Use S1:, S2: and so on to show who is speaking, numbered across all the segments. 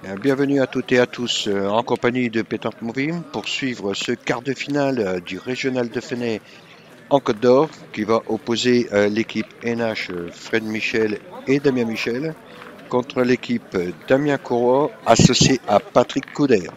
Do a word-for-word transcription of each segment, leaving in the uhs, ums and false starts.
S1: Bienvenue à toutes et à tous euh, en compagnie de Peter Movim pour suivre ce quart de finale euh, du Régional de Fenay en Côte d'Or qui va opposer euh, l'équipe N H euh, Fred Michel et Damien Michel contre l'équipe euh, Damien Courroy associé à Patrick Couder.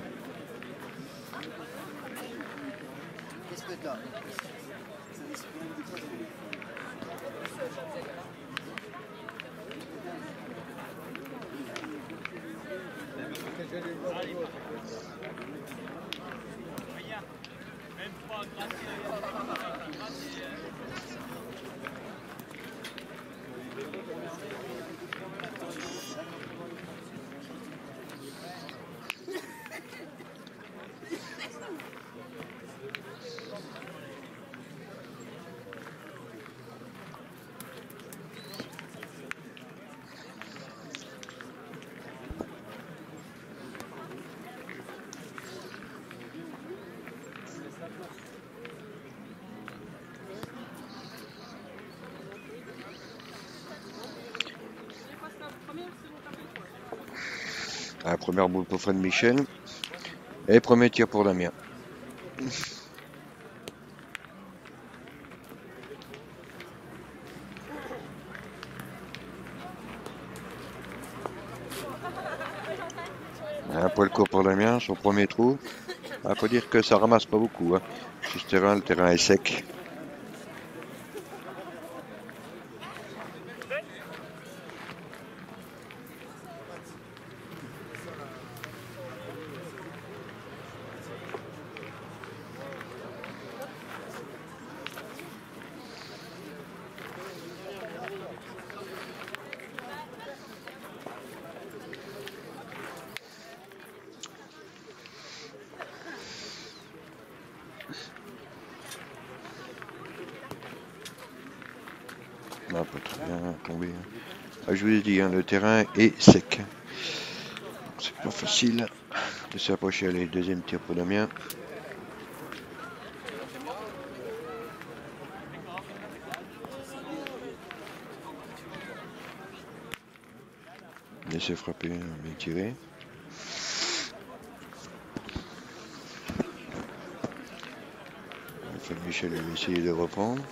S1: La première boule pour Fred Michel et premier tir pour Damien. Un poil court pour Damien, son premier trou. Il faut dire que ça ramasse pas beaucoup. Hein. Sur ce terrain, le terrain est sec. Non, pas très bien tombé. Ah, je vous ai dit, hein, le terrain est sec. C'est pas facile de s'approcher. Allez, deuxième tir pour Damien. Laissez frapper, bien tiré. Fred Michel va essayer de reprendre.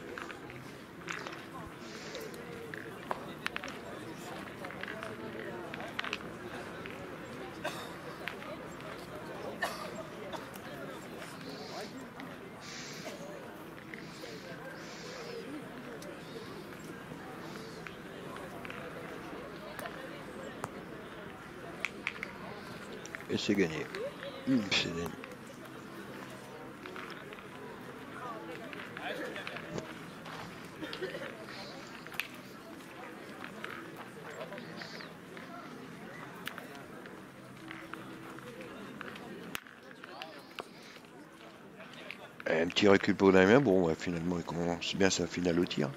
S1: Et c'est gagné. Mmh, c'est gagné. Un petit recul pour Damien. Bon, ouais, finalement, il commence bien sa finale au tir.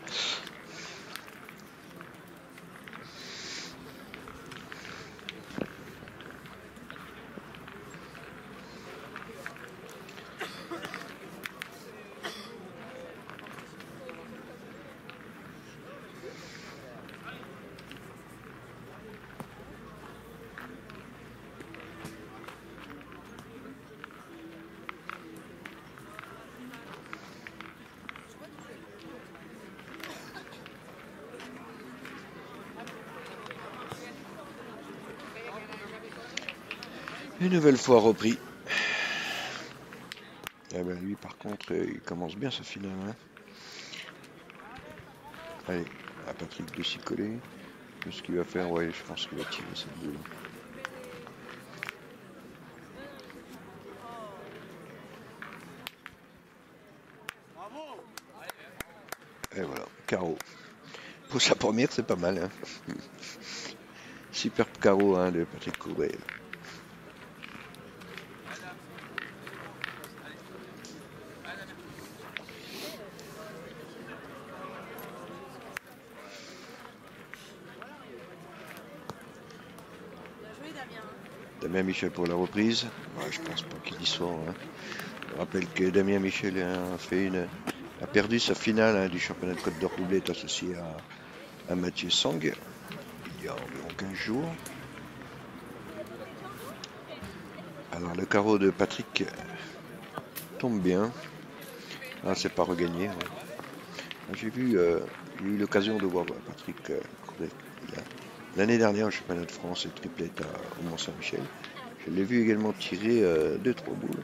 S1: Une nouvelle fois repris. Eh ben lui par contre il commence bien sa finale. Hein. Allez, à Patrick de s'y coller. Ce qu'il va faire, ouais, je pense qu'il va tirer cette boule. Et voilà, carreau. Pour sa première, c'est pas mal. Hein. Superbe carreau hein, de Patrick Couder. Damien Michel pour la reprise. Ouais, je pense pas qu'il y soit. Hein. Je rappelle que Damien Michel a, fait une, a perdu sa finale hein, du championnat de Côte d'Or doublé associé à, à Mathieu Sang il y a environ quinze jours. Alors le carreau de Patrick tombe bien. Ah, c'est pas regagné. Ouais. J'ai vu, euh, j'ai eu l'occasion de voir Patrick euh, l'année dernière au championnat de France et triplette au Mont-Saint-Michel. Je l'ai vu également tirer euh, deux trois boules.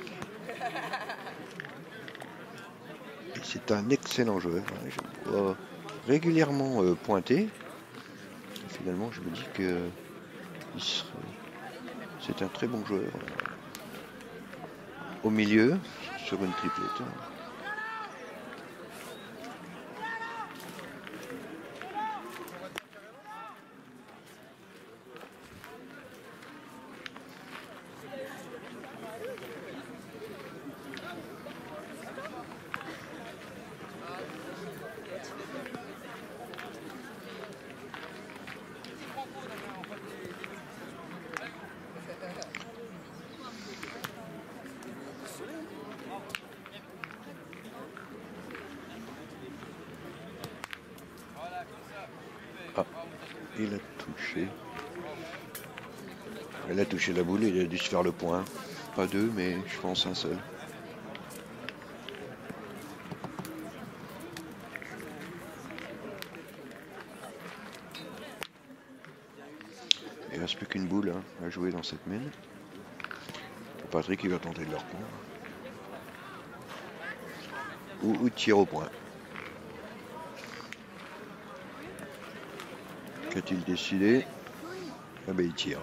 S1: Et c'est un excellent joueur. Hein. Je le vois régulièrement euh, pointer. Et finalement, je me dis que serait... c'est un très bon joueur. Euh, au milieu, sur une triplette. Hein. Ah, il a touché. Il a touché la boule, il a dû se faire le point. Pas deux, mais je pense un seul. Il ne reste plus qu'une boule hein, à jouer dans cette mine. Patrick, il va tenter de leur prendre. Ou, ou tir au point. Qu'a-t-il décidé? Ah ben il tire.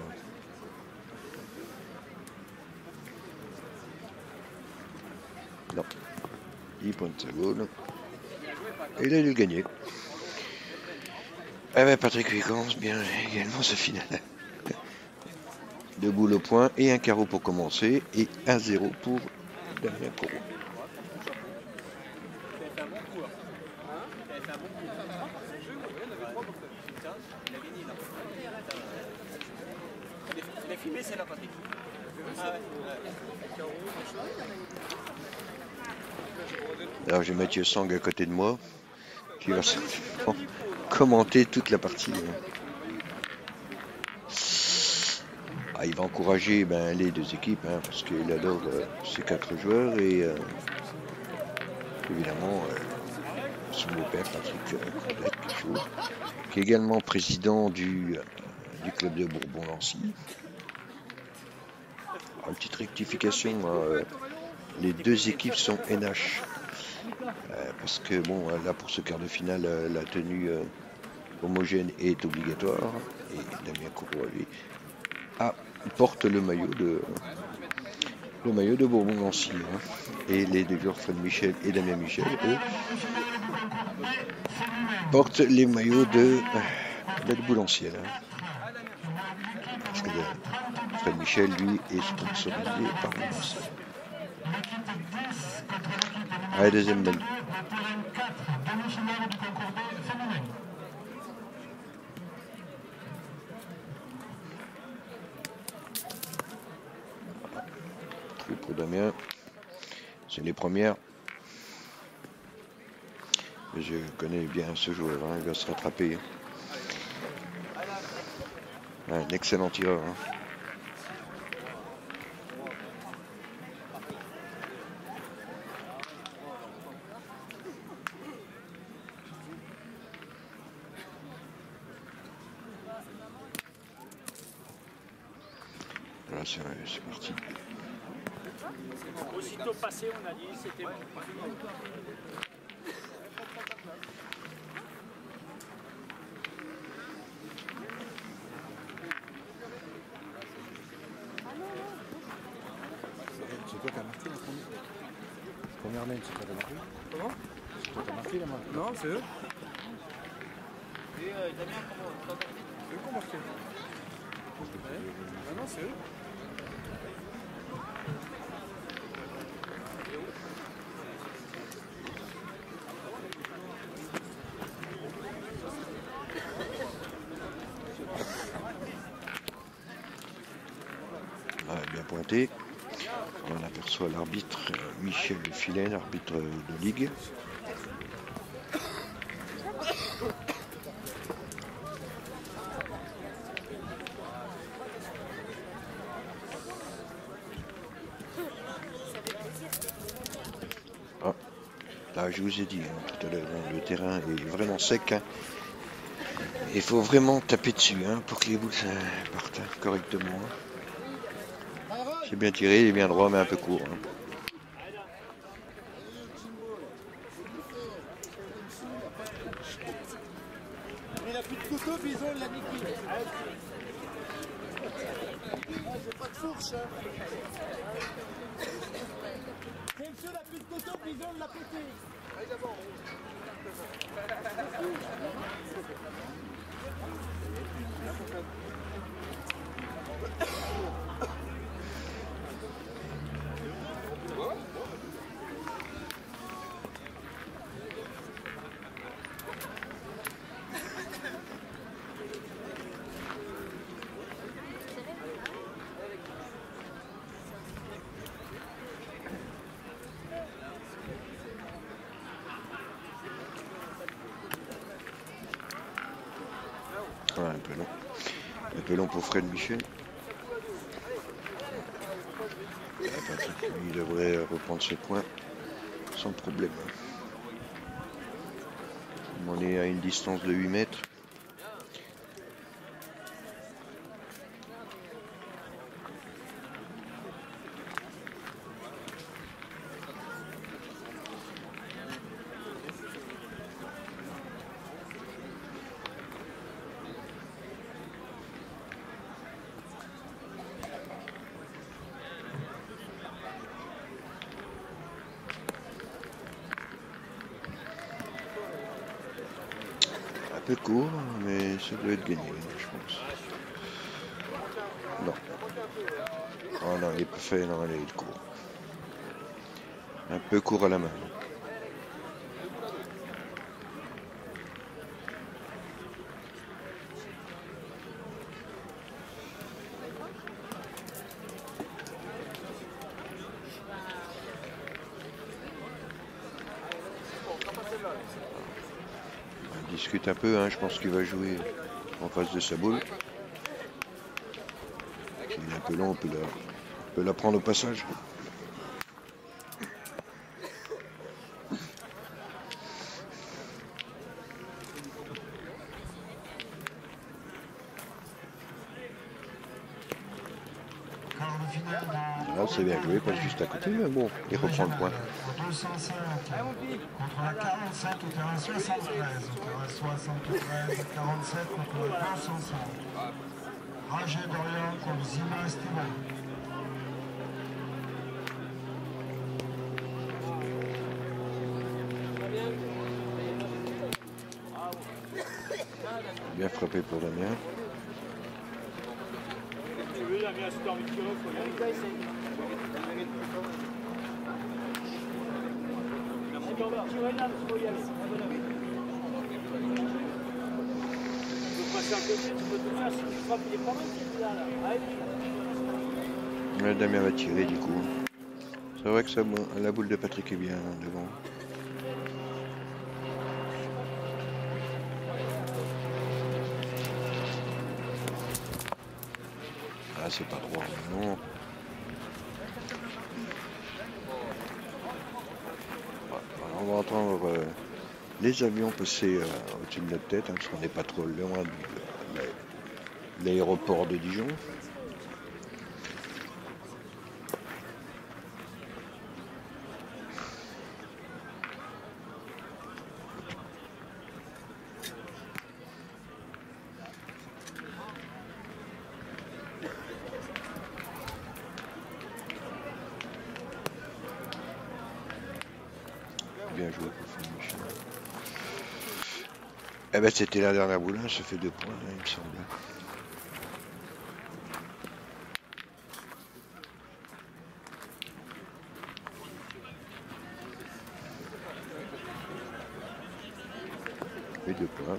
S1: Non. Il pointe sa boule. Et il a dû le gagner. Ah ben Patrick il commence bien également ce final. Deux boules au point et un carreau pour commencer. Et un zéro pour Damien Corot. Alors j'ai Mathieu Sang à côté de moi qui va commenter toute la partie. Ah, il va encourager ben, les deux équipes hein, parce qu'il adore euh, ces quatre joueurs et euh, évidemment euh, son beau-père Patrick euh, qui est également président du, euh, du club de Bourbon-Lancy. Une petite rectification, euh, les deux équipes sont N H euh, parce que bon là pour ce quart de finale euh, la tenue euh, homogène est obligatoire et Damien Corot lui a porte le maillot de le maillot de Bourbon-Lancy hein. Et les deux joueurs Fred Michel et Damien Michel eux portent les maillots de de Boulanciel hein. Parce que euh, Fred Michel lui est sponsorisé par Boulanciel. Allez deuxième balle. Pour Damien, c'est les premières. Je connais bien ce joueur, hein, il va se rattraper. Un excellent tireur. Hein. Là, c'est parti.
S2: Aussitôt passé, on a dit, c'était bon.
S3: C'est toi qui as marqué la première Première main, c'est toi qui as marqué.
S2: Comment?
S3: C'est toi qui as marqué la main.
S2: Non, c'est eux.
S4: Et euh, Damien, comment t'as marqué?
S2: C'est eux qui ont marqué. Ah non, c'est eux.
S1: Bien pointé. On aperçoit l'arbitre Michel Filet, l'arbitre de ligue. Là, je vous ai dit hein, tout à l'heure, hein, le terrain est vraiment sec. Hein. Il faut vraiment taper dessus hein, pour que les boules euh, partent correctement. Hein. C'est bien tiré, il est bien droit, mais un peu court. Hein.
S4: Il a plus de couteau, bison, il l'a niqué. J'ai pas de fourche. Hein. Monsieur n'a plus de couteau, bison, il l'a pété.
S1: Ouais, un peu long. Un peu long pour Fred Michel. Il devrait reprendre ses points sans problème. On est à une distance de huit mètres. Un peu court, mais ça doit être gagné, je pense. Non. Oh non, il est pas fait, non, il est court. Un peu court à la main. Il discute un peu, hein, je pense qu'il va jouer en face de sa boule. Il est un peu long, on peut la, on peut la prendre au passage. Là, c'est bien joué, pas juste à côté, mais bon, il reprend le point.
S5: deux cent cinq contre la quarante-sept au terrain soixante-treize, au terrain soixante-treize, quarante-sept contre la deux cent cinq. Roger Dorian contre Zima Esteban.
S1: Bien frappé pour Damien. Ouais, Damien va tirer du coup. C'est vrai que ça, la boule de Patrick est bien devant. Ah, c'est pas droit, non. On va entendre euh, les avions passer euh, au-dessus de notre tête, hein, parce qu'on n'est pas trop loin de l'aéroport de Dijon. Bien joué pour Fred Michel. Eh ben c'était la dernière boule, hein, ça fait deux points, hein, il me semble. Ça fait deux points.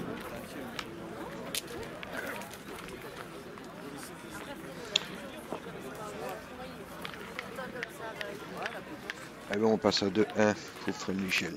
S1: Ah ben on passe à deux un pour Fred Michel.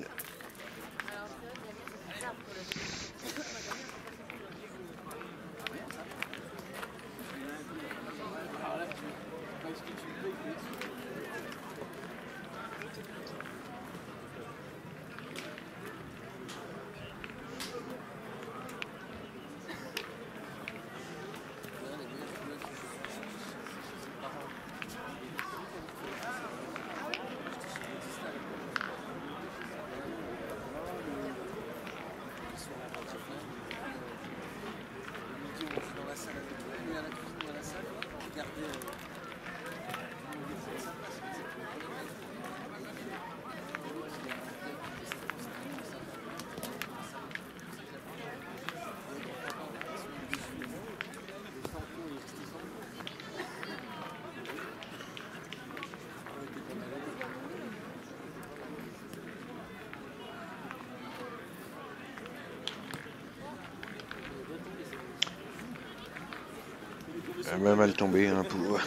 S1: Elle m'a mal tombé, hein, pour...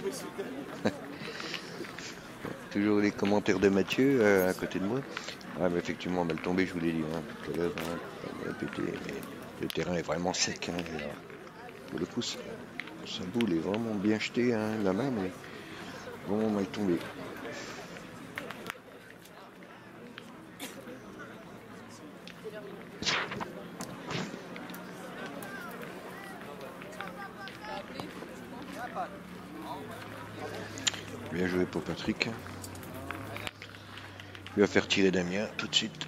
S1: Toujours les commentaires de Mathieu euh, à côté de moi. Ah, mais effectivement, mal tombé, je vous l'ai dit. Hein, tout à l'heure, hein, elle a pété, mais le terrain est vraiment sec. Hein, et, euh, pour le coup, sa, sa boule est vraiment bien jetée, hein, la main, mais vraiment mal tombé. Bien joué pour Patrick. Il va faire tirer Damien tout de suite.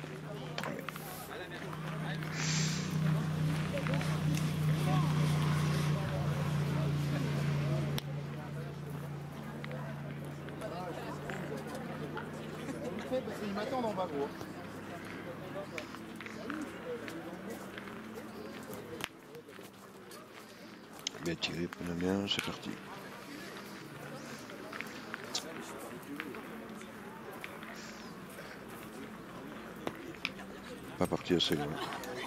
S4: Ils m'attendent en bas, gros.
S1: Bien tiré pour Damien, c'est parti. Pas parti assez loin.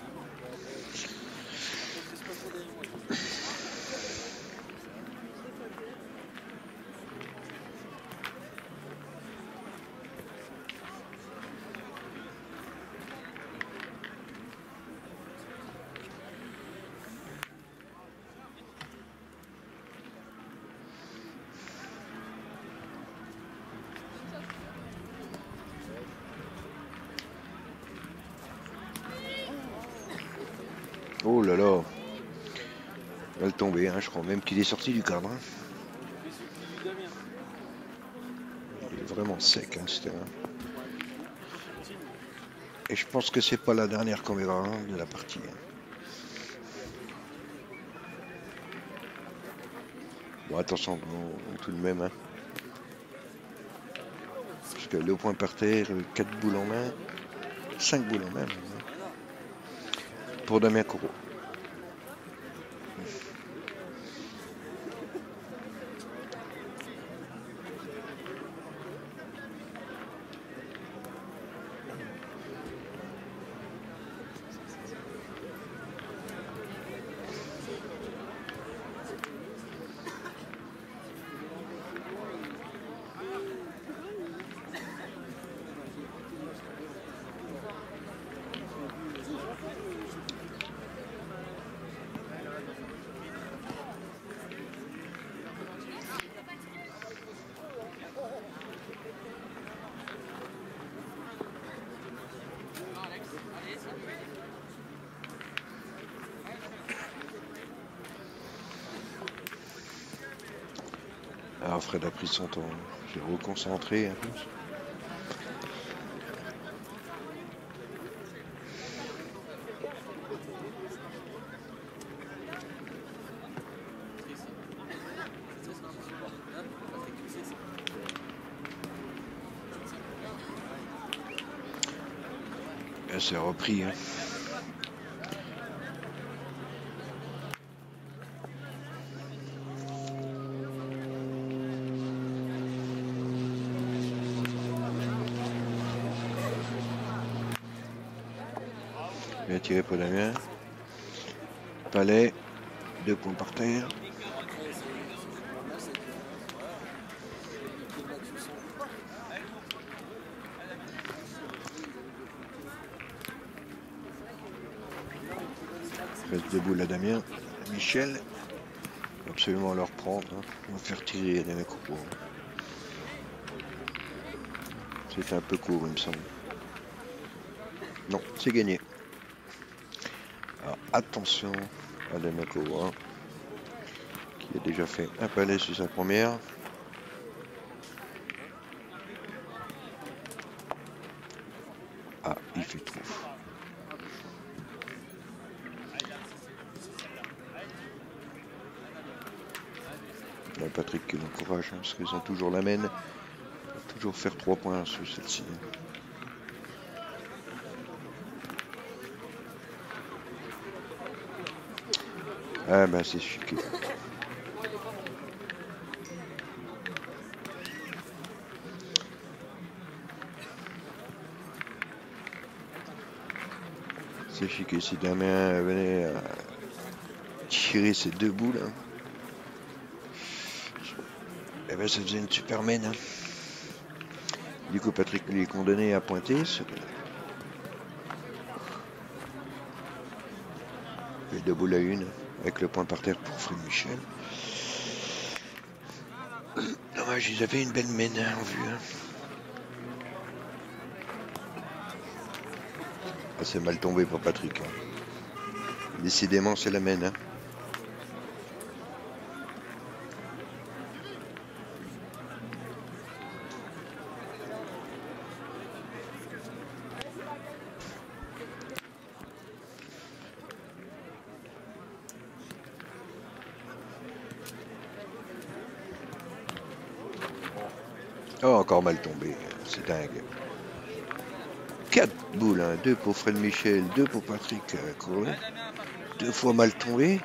S1: Oh là là, il va le tomber, hein, je crois même qu'il est sorti du cadre. Hein. Il est vraiment sec, hein, ce terrain. Et je pense que c'est pas la dernière qu'on verra, hein, de la partie. Hein. Bon, attention, bon, tout de même. Hein. Parce que le point par terre, quatre boules en main, cinq boules en main. Hein. Pour Damien Corot. Alors Fred a pris son temps, j'ai reconcentré un peu. Et c'est repris. Hein. Bien tiré pour Damien. Palais, deux points par terre. Reste de boule à Damien. Michel. Faut absolument le reprendre. Hein. On va faire tirer Damien Corot. C'était un peu court, il me semble. Non, c'est gagné. Alors, attention à Damien Corot, qui a déjà fait un palais sur sa première. Ah, il fait trop. Il y a Patrick qui l'encourage, hein, parce qu'ils ont toujours la mène. Toujours faire trois points sur celle-ci. Ah ben c'est chiqué. C'est chiqué. Si Damien venait à tirer ces deux boules, hein. ben, ça faisait une super mène. Hein. Du coup, Patrick lui est condamné à pointer. Et deux boules à une, avec le point par terre pour Fred Michel. Dommage, ils avaient une belle mène hein, en vue. Hein. Ah, c'est mal tombé pour Patrick. Hein. Décidément, c'est la mène. Hein. Oh, encore mal tombé, c'est dingue. quatre boules, hein. deux pour Fred Michel, deux pour Patrick Crowley. Deux fois mal tombé.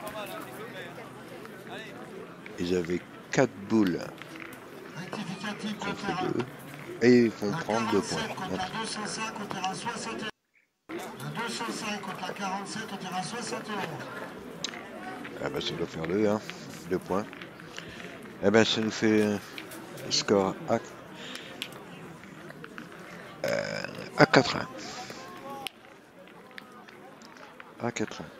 S1: Ils avaient quatre boules contre deux. Et ils vont prendre deux points.
S5: La deux cent cinq au terrain soixante et un. La deux cent cinq contre la quarante-sept au terrain soixante et un.
S1: Ah ben, ça doit faire deux, hein. Deux points. Eh ben, ça nous fait un score à, euh, à quatre un. À quatre un.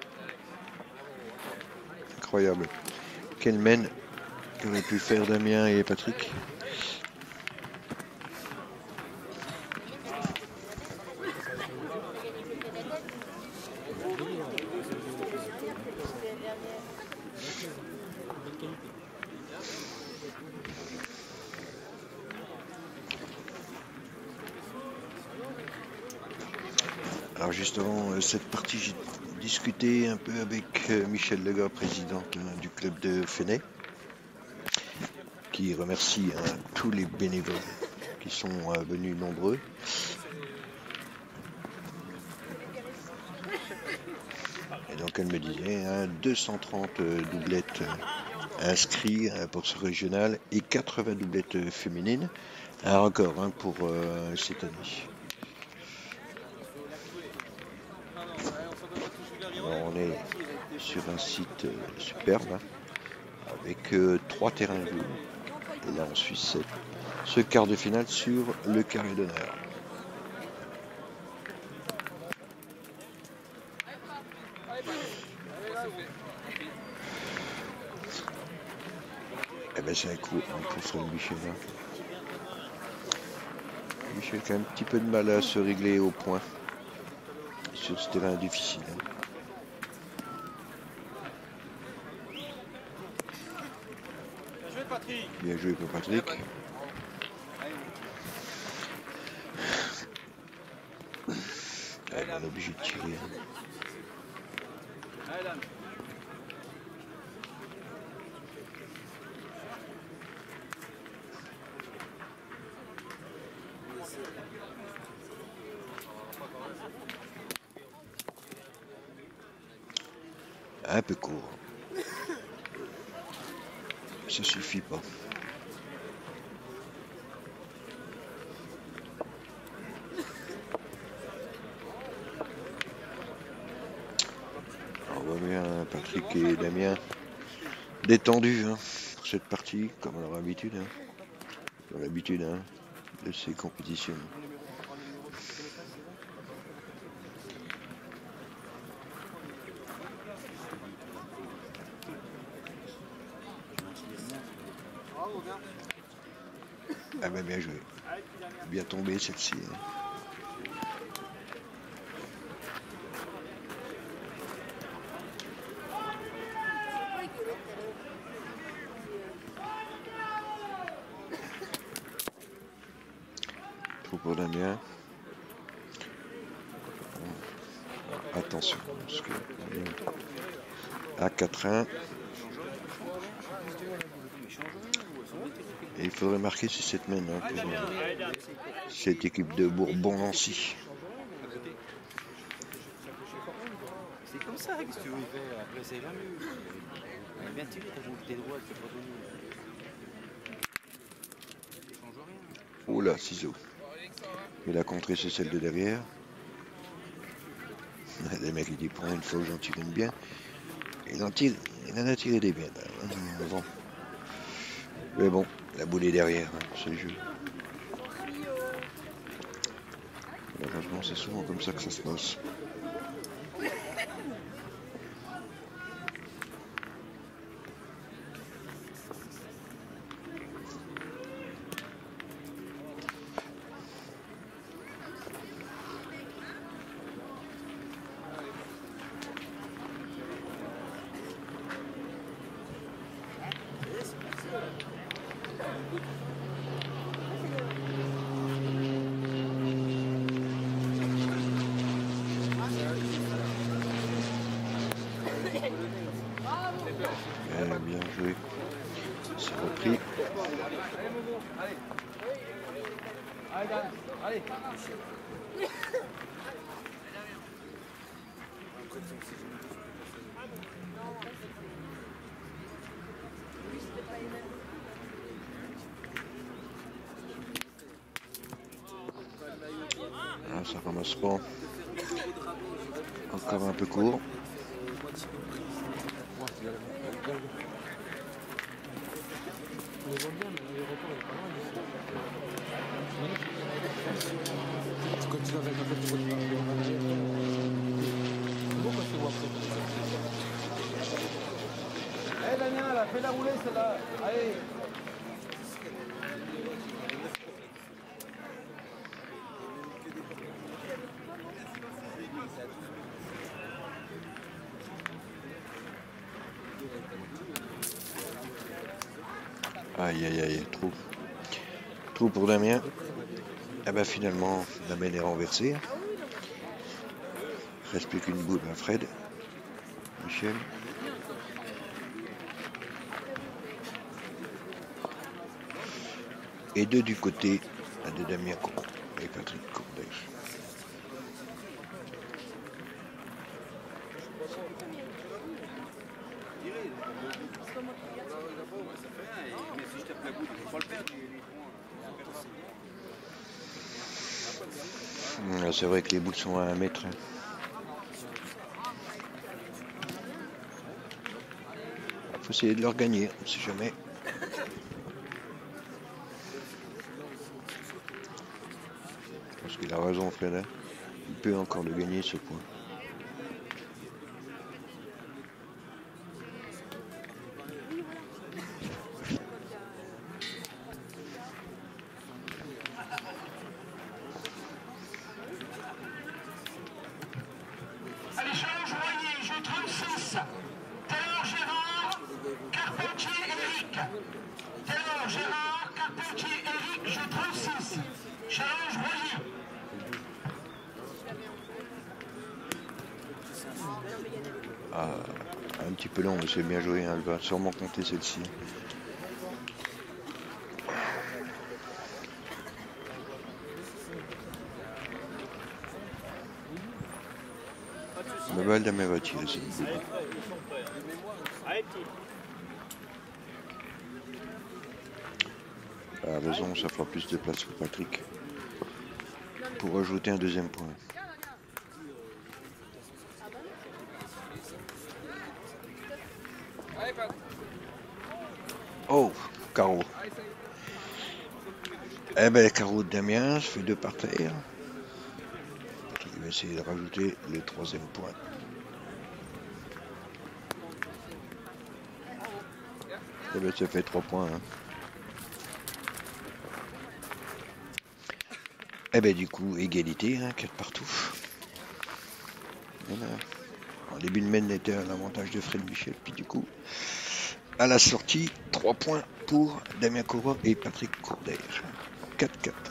S1: Incroyable. Quelle mène qu'auraient pu faire Damien et Patrick. Alors justement, cette partie, j'ai discuté un peu avec Michel Legras, président du club de Fenay, qui remercie hein, tous les bénévoles qui sont euh, venus nombreux. Et donc elle me disait hein, deux cent trente doublettes inscrites hein, pour ce régional et quatre-vingts doublettes féminines. Un record hein, pour euh, cette année. Alors, on est sur un site euh, superbe hein, avec euh, trois terrains de jeu. Et là on suit cette, ce quart de finale sur le carré d'honneur. Eh ben c'est un coup pour Fred Michel. Hein. Michel qui a un petit peu de mal à se régler au point sur ce terrain difficile. Hein. Bien joué pour Patrick. On est obligé de tirer. Un peu court. Ça suffit pas. On voit bien Patrick et Damien détendus hein, pour cette partie, comme à leur habitude. Hein. Dans l'habitude hein, de ces compétitions. Ah ben bien joué. Bien tombé celle-ci. Hein. Trop pour Damien. Attention, parce que à quatre un. Et il faudrait marquer sur cette mène hein, pour euh, cette équipe de Bourbon-Lancy.
S3: C'est comme ça, qu'est-ce que tu veux faire? Après, c'est jamais. Elle a bien tiré, t'as joué tes droits, tu pas donné. Ça change rien.
S1: Oh là, ciseaux. Mais la contrée, c'est celle de derrière. Le mec, il dit pour une fois que j'en tire une bien. Il en, tire, il en a tiré des biens. Bon. Mais bon, La boule est derrière, hein, c'est le jeu. Malheureusement, c'est souvent comme ça que ça se passe. Eh, bien joué. C'est repris.
S4: Allez, Dan, allez.
S1: Ah, ça ramasse pas. Encore un peu court.
S4: Allez, Damien, là, fais-la rouler celle-là. Allez.
S1: Aïe aïe aïe, trop. Trop pour Damien. Et ben finalement, la main est renversée. Reste plus qu'une boule à Fred. Michel. Et deux du côté de Damien Courant et Patrick Courdet. C'est vrai que les boules sont à un mètre. Il faut essayer de leur gagner, on ne sait jamais. Je pense qu'il a raison, Fred. Hein. Il peut encore le gagner, ce point. Ah, un petit peu long, mais c'est bien joué. Hein. Elle va sûrement compter celle-ci. La balle d'Amé va tirer cette boule. A raison, ça fera plus de place pour Patrick. Pour ajouter un deuxième point. Oh, carreau. Eh ben, carreau de Damien, ça fait deux par terre. Il va essayer de rajouter le troisième point. Eh ben, ça fait trois points. Hein. Eh ben, du coup, égalité, hein, quatre partout. Voilà. En début de mène était à l'avantage de Fred Michel, puis du coup, à la sortie, trois points pour Damien Courant et Patrick Courdet. quatre quatre.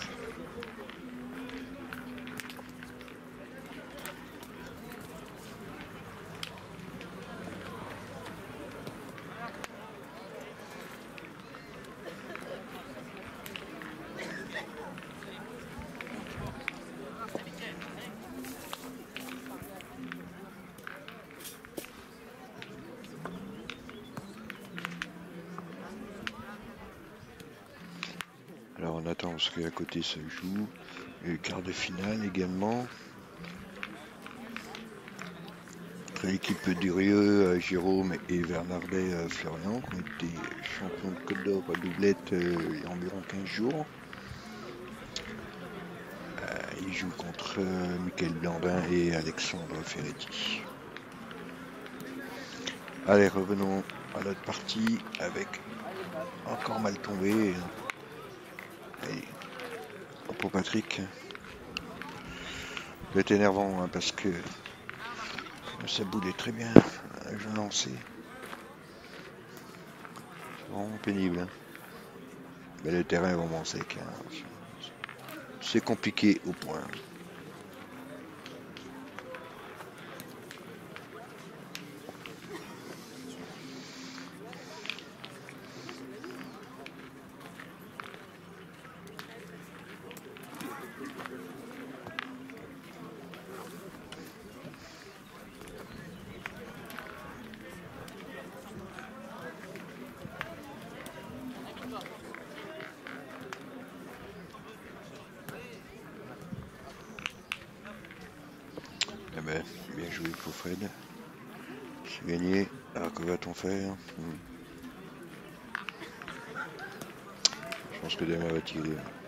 S1: Alors on attend parce qu'à côté ça joue. Le quart de finale également. notre équipe d'Urieux, euh, Jérôme et Bernardet euh, Florian, qui ont été champions de Côte d'Or à doublette euh, il y a environ quinze jours. Euh, ils jouent contre euh, Michael Blandin et Alexandre Ferretti. Allez, revenons à notre partie avec encore mal tombé. Allez, pour Patrick. C'est énervant hein, parce que ça boulait très bien. Je vais lancer. C'est vraiment pénible. Hein. Mais le terrain est vraiment sec. Hein. C'est compliqué au point. Eh ben, bien joué pour Fred. C'est gagné. Alors que va-t-on faire? hmm. Je pense que Damien va tirer.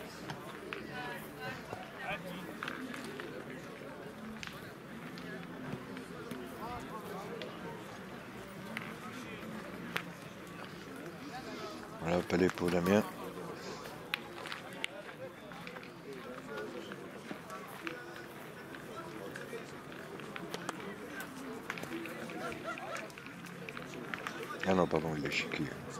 S1: Voilà, palais pour Damien. Ah non, pardon, il l'a chiqué.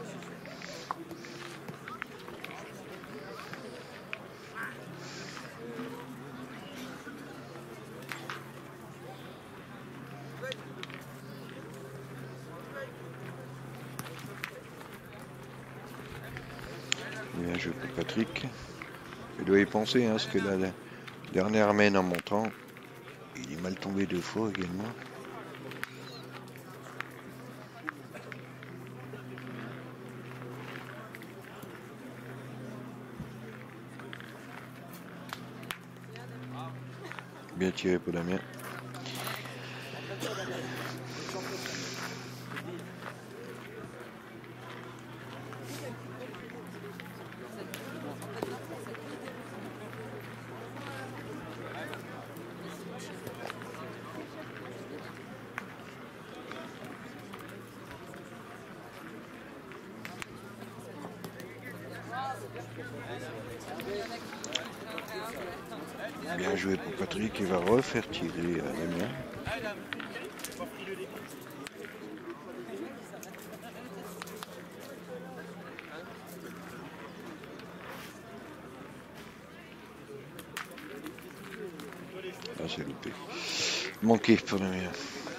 S1: Bien joué pour Patrick. Il doit y penser, hein, parce que la, la dernière mène en montant, il est mal tombé deux fois également. Bien tiré pour Damien. Bien joué pour Patrick, il va refaire tirer à Damien. Ah, c'est loupé. Manqué pour Damien.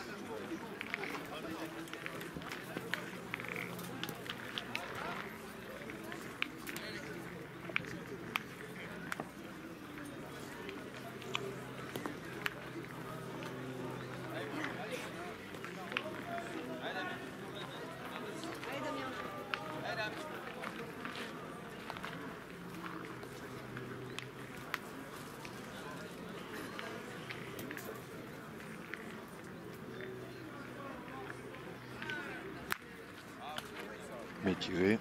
S1: Bien tiré.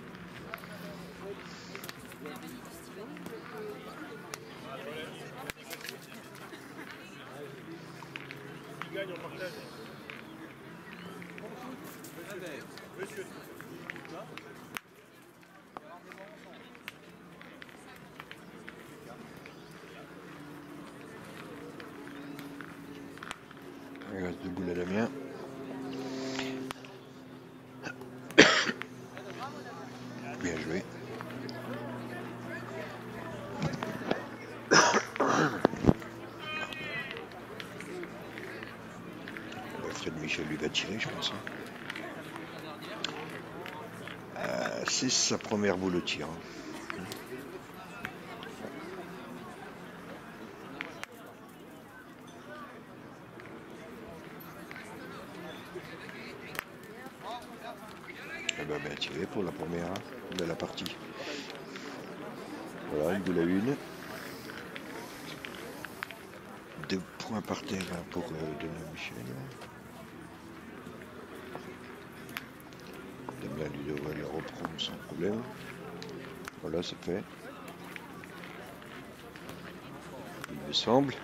S1: Il reste deux boules à Damien. Bien joué. Fred Michel lui va tirer, je pense. Euh, c'est sa première boule au tir. Eh ben, bien tiré pour la première hein, de la partie. Voilà, une boule à une. Deux points par terre pour euh, Damien Michel. Damien lui devrait le reprendre sans problème. Voilà, c'est fait. Il me semble.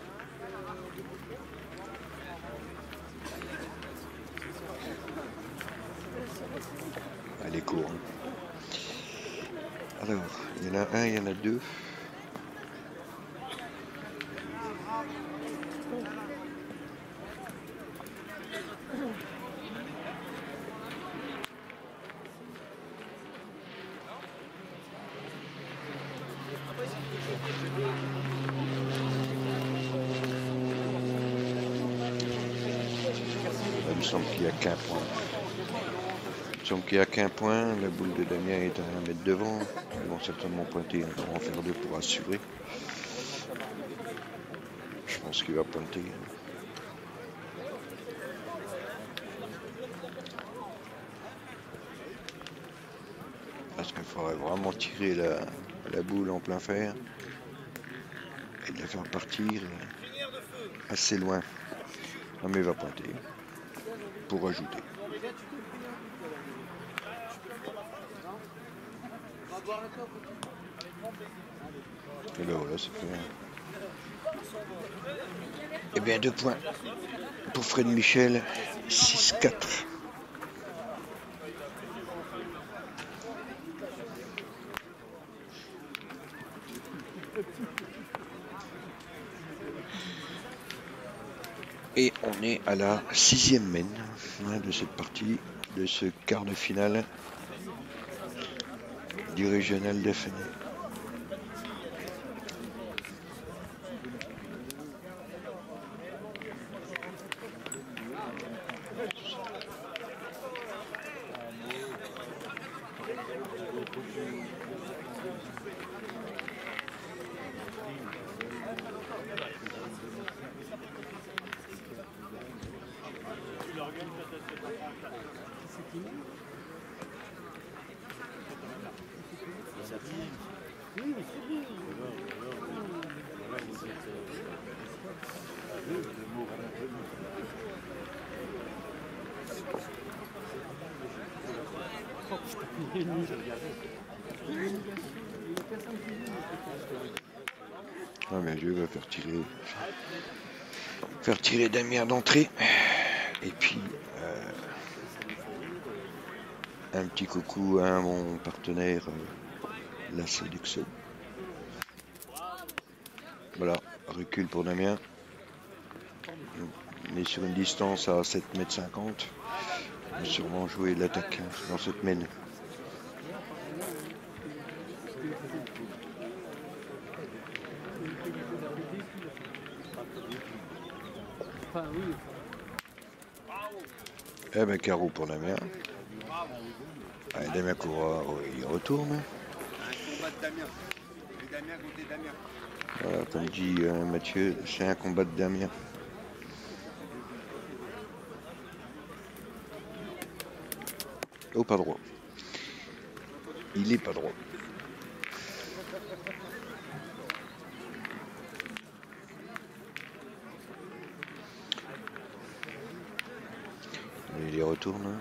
S1: Allez, cours. Alors, il y en a un, il y en a deux. Il me semble qu'il n'y a qu'un point. Il me semble qu'il n'y a qu'un point. La boule de Damien est à un mètre devant. Ils vont certainement pointer. Ils vont en faire deux pour assurer. Je pense qu'il va pointer. Parce qu'il faudrait vraiment tirer la, la boule en plein fer et de la faire partir assez loin. Non mais il va pointer pour ajouter. Et ben voilà, c'est fait. Et bien deux points pour Fred Michel, six quatre. Et on est à la sixième mène hein, de cette partie, de ce quart de finale du régional de Fenay. Ah mais Dieu va faire tirer faire tirer Damien d'entrée et puis euh, un petit coucou à mon partenaire euh, la sélection. Voilà, recul pour Damien. On est sur une distance à sept mètres cinquante. On va sûrement jouer l'attaque dans cette mène. Eh ben carreau pour Damien. Allez, Damien courra, oh, il retourne.
S3: Un combat de Damien. Et Damien contre Damien.
S1: Voilà, comme dit euh, Mathieu, c'est un combat de Damien. Oh, pas droit. Il est pas droit. Il y retourne.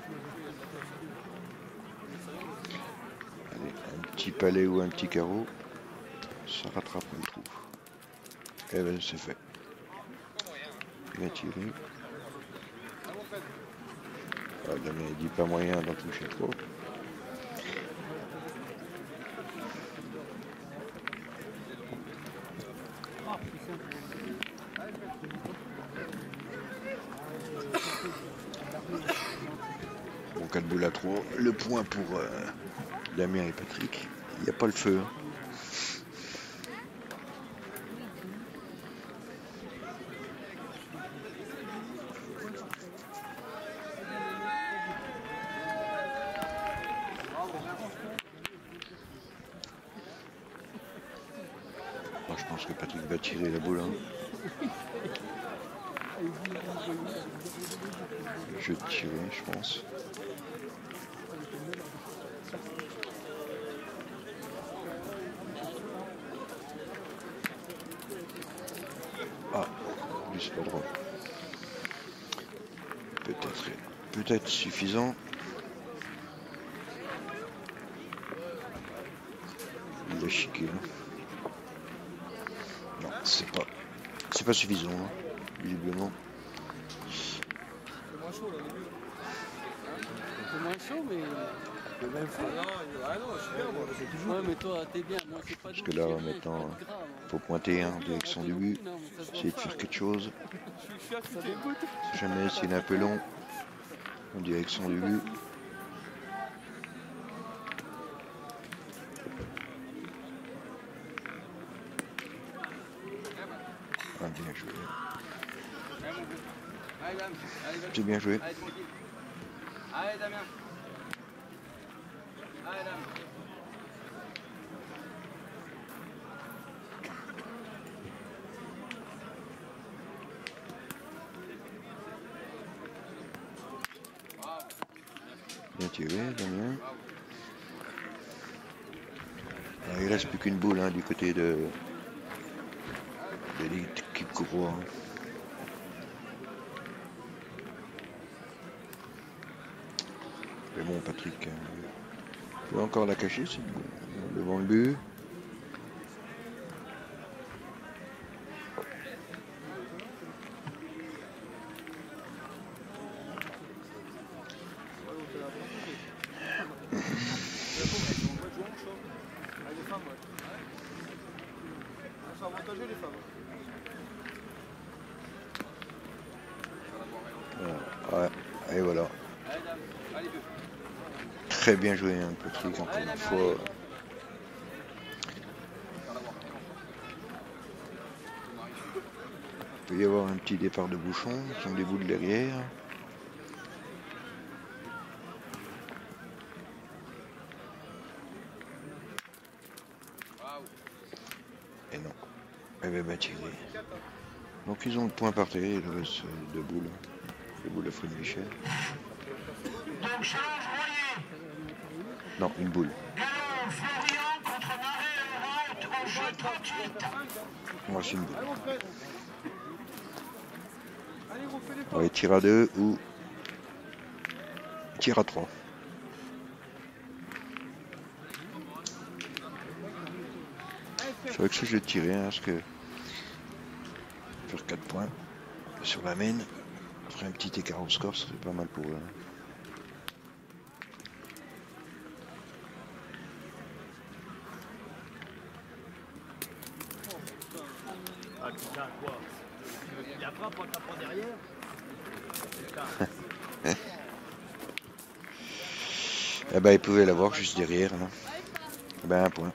S1: Allez, un petit palais ou un petit carreau. Ça rattrape le trou. Et ben c'est fait. Il va tirer. Ah, Damien il dit pas moyen d'en toucher trop. Bon, quatre boules à trop. Le point pour euh, Damien et Patrick. Il n'y a pas le feu. Hein. Moi, je pense que Patrick va tirer la boule. Hein. Je vais tirer, je pense. Ah, lui c'est pas droit. Peut-être, peut-être suffisant. de chiquer. Non, c'est pas, c'est pas suffisant, hein, visiblement.
S2: C'est moins chaud là, au début.
S4: Un peu moins chaud, mais.
S2: Le même fou. Ah non, il- ah non, je suis bien, moi, c'est toujours.
S4: Ouais, mais toi, t'es bien. Moi, c'est pas
S1: Parce
S4: doux,
S1: que là,
S4: c'est rien,
S1: maintenant,
S4: c'est pas de gras, moi.
S1: faut pointer hein, en direction du but,
S4: Non, mais ça se voit
S1: essayer de
S4: pas,
S1: faire
S4: ouais.
S1: quelque chose.
S2: Je suis- je suis affûté.
S1: Si jamais c'est un peu long, en direction du but. Ah, bien joué.
S3: Allez, Dame. Allez, vas-y.
S1: C'est bien joué.
S3: Allez, tranquille. Allez, Damien. Allez, Dame.
S1: Bien tiré, Damien. Alors, il reste plus qu'une boule hein, du côté de, de l'équipe Courroie. Hein. Mais bon, Patrick, euh, peut encore la cacher, c'est devant le but.
S2: C'est avantageux les femmes.
S1: Voilà. Ouais, et voilà.
S3: Allez, Dame. Allez, deux.
S1: Très bien joué, hein, Patrick, encore une fois. Il peut y avoir un petit départ de bouchon, ce sont des boules derrière. Et non, elle va bien tiré. Donc ils ont le point par terre, il reste deux boules. Les boules de Fred Michel.
S5: Donc challenge Royer.
S1: Non, une boule.
S5: Galon Florian contre Marais Laurent au jeu trente-huit.
S1: Moi c'est une boule.
S2: Allez, mon frère. Allez, gros, fais les
S1: Ouais, tir à deux ou tir à trois. C'est vrai que ça je vais tirer hein, parce que faire quatre points sur la main, après un petit écart au score, ce serait pas mal pour eux. Hein.
S6: Ah putain quoi? Il a pas pour t'apprendre derrière?
S1: Eh ben, ils pouvaient l'avoir juste derrière. Hein. Eh ben, un point.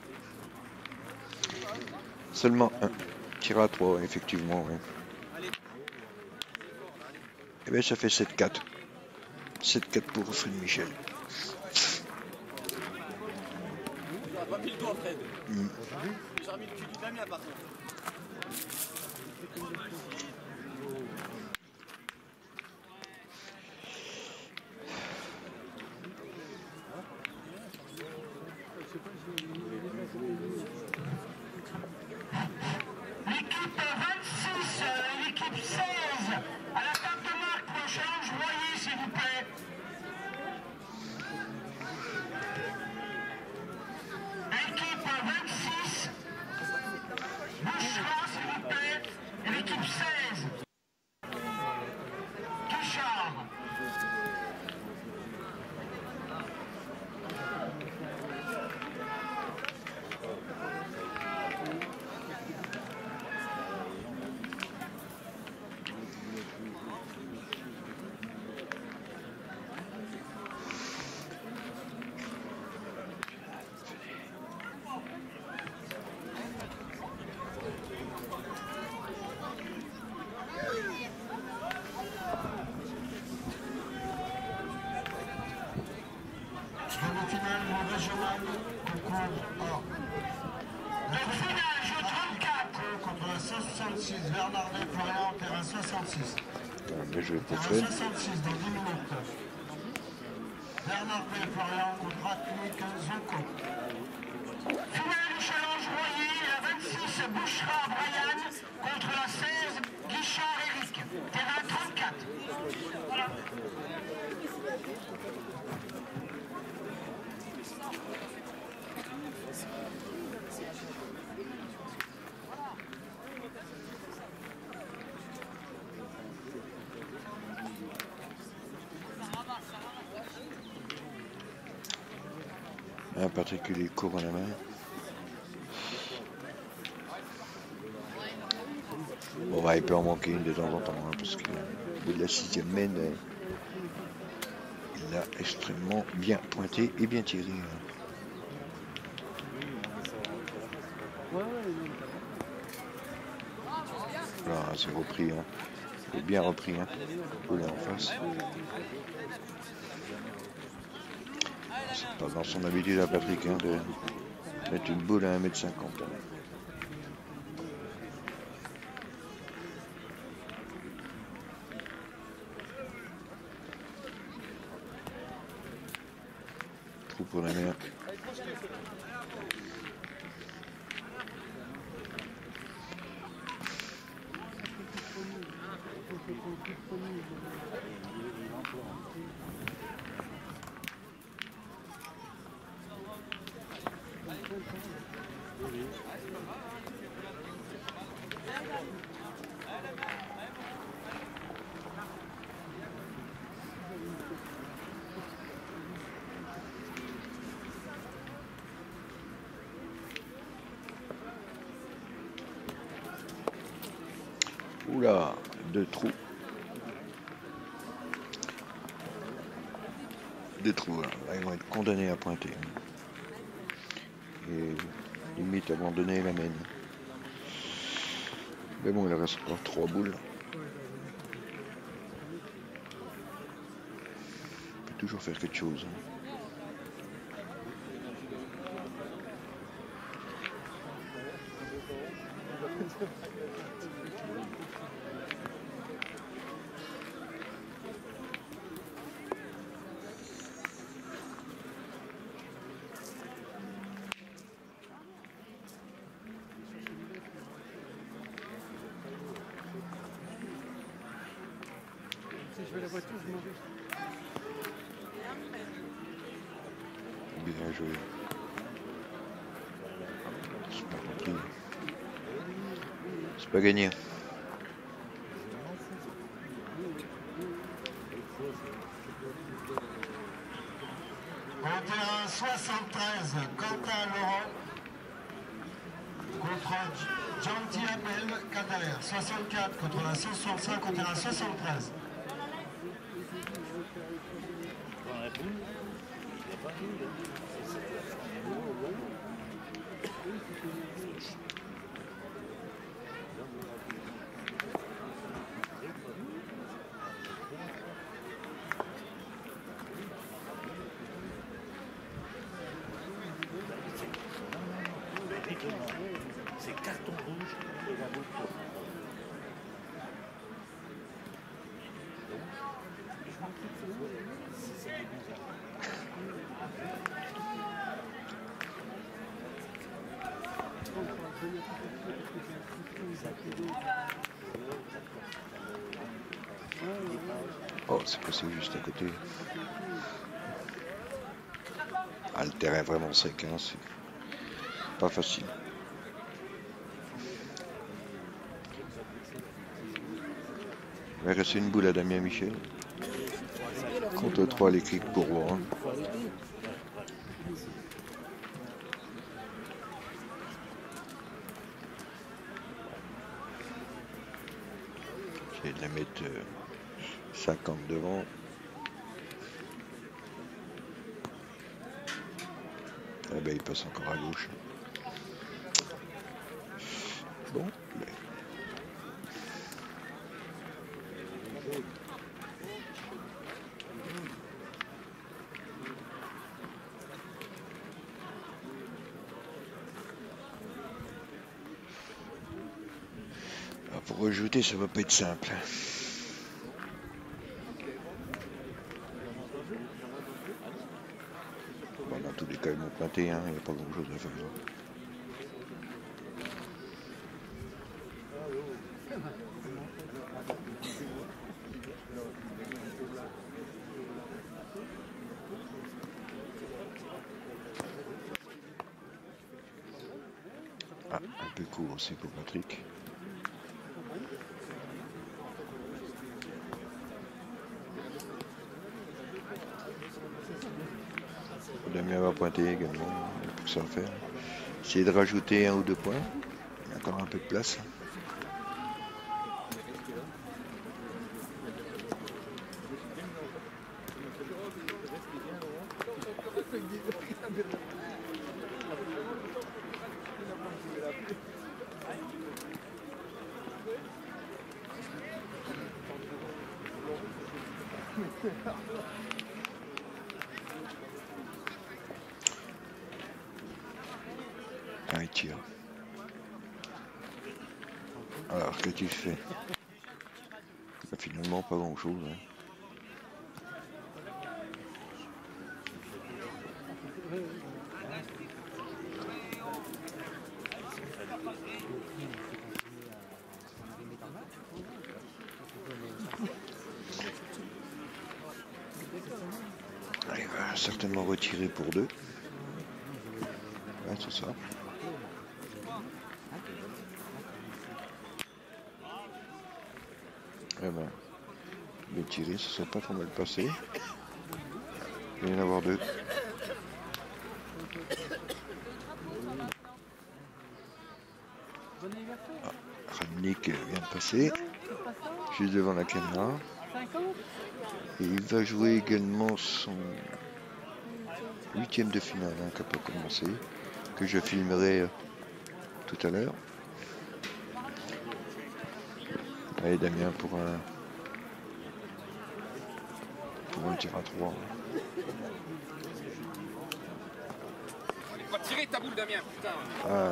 S1: Seulement un. Tir à trois, effectivement. Ouais. Eh ben, ça fait sept quatre. sept quatre pour Fred Michel.
S3: Tu n'as pas mis le doigt, Fred.
S1: Mm.
S3: J'ai remis le cul du Damien, par contre.
S5: L'équipe vingt-six et l'équipe seize. À la table de marque pour le challenge Royer, s'il vous plaît. L'équipe vingt-six. Bouchra, s'il vous plaît. Et l'équipe seize. Guichard. Demi-finale du régional concours A. Donc finale, jeu trente-quatre. Contre la cent soixante-six, Bernardet Florian, terrain soixante-six.
S1: Ah, bien joué pour
S5: Terrain
S1: Fred.
S5: soixante-six dans dix minutes. Bernardet Florian contre Ratnik Zonko. Finale du challenge Royer, la vingt-six, Bouchra Brian contre la seize, Guichard Eric. Terrain trente-quatre. Voilà.
S1: Un particulier court à la main. Bon, bah, il peut en manquer une de temps en temps, hein, parce que au bout de la sixième mène, euh, il a extrêmement bien pointé et bien tiré. Hein. Voilà, c'est repris. Hein. C'est bien repris. Hein. Là en face. C'est pas dans son habitude à Patrick hein, de mettre une boule à un mètre cinquante. Hein. Trou pour la mer. Oula, deux trous. Deux trous, là. Là, ils vont être condamnés à pointer. Et limite abandonner la mène. Mais bon, il reste encore trois boules. On peut toujours faire quelque chose.
S2: Si je vais la voiture, je m'en vais.
S1: Bien joué. C'est pas compris. C'est pas gagné.
S5: Au terrain soixante-treize, Quentin Laurent contre Gentil Abel Kader. soixante-quatre contre la cent soixante-cinq au terrain soixante-treize.
S6: C'est carton rouge et la boucle.
S1: Oh, c'est passé juste à côté. Ah, le terrain est vraiment sec, hein, c'est pas facile. Il va rester une boule à Damien Michel. Contre trois l'équipe pour Rouen. J'essaie de la mettre euh, cinquante devant. Ah ben il passe encore à gauche. Bon, ben. Alors pour rejouter, ça va pas être simple. Bon, dans tous les cas, ils m'ont pointé, hein, il n'y a pas grand chose à faire. Ah, un peu court aussi pour Patrick. Damien va va pointer également, il y a plus que ça à faire. Essayer de rajouter un ou deux points. Il y a encore un peu de place. Ah, il tire. Alors, qu'as-tu fait? Finalement, pas grand-chose. Hein. Il va certainement retirer pour deux. Ouais, c'est ça. Eh ben, bien tiré, ça serait pas trop mal passé. Il va y en avoir deux. Ah, Radnik vient de passer, juste devant la caméra. Et il va jouer également son huitième de finale hein, qui n'a pas commencé, que je filmerai euh, tout à l'heure. Allez Damien pour un pour un tir à trois.
S7: Va tirer ta boule Damien, putain.
S1: Ah.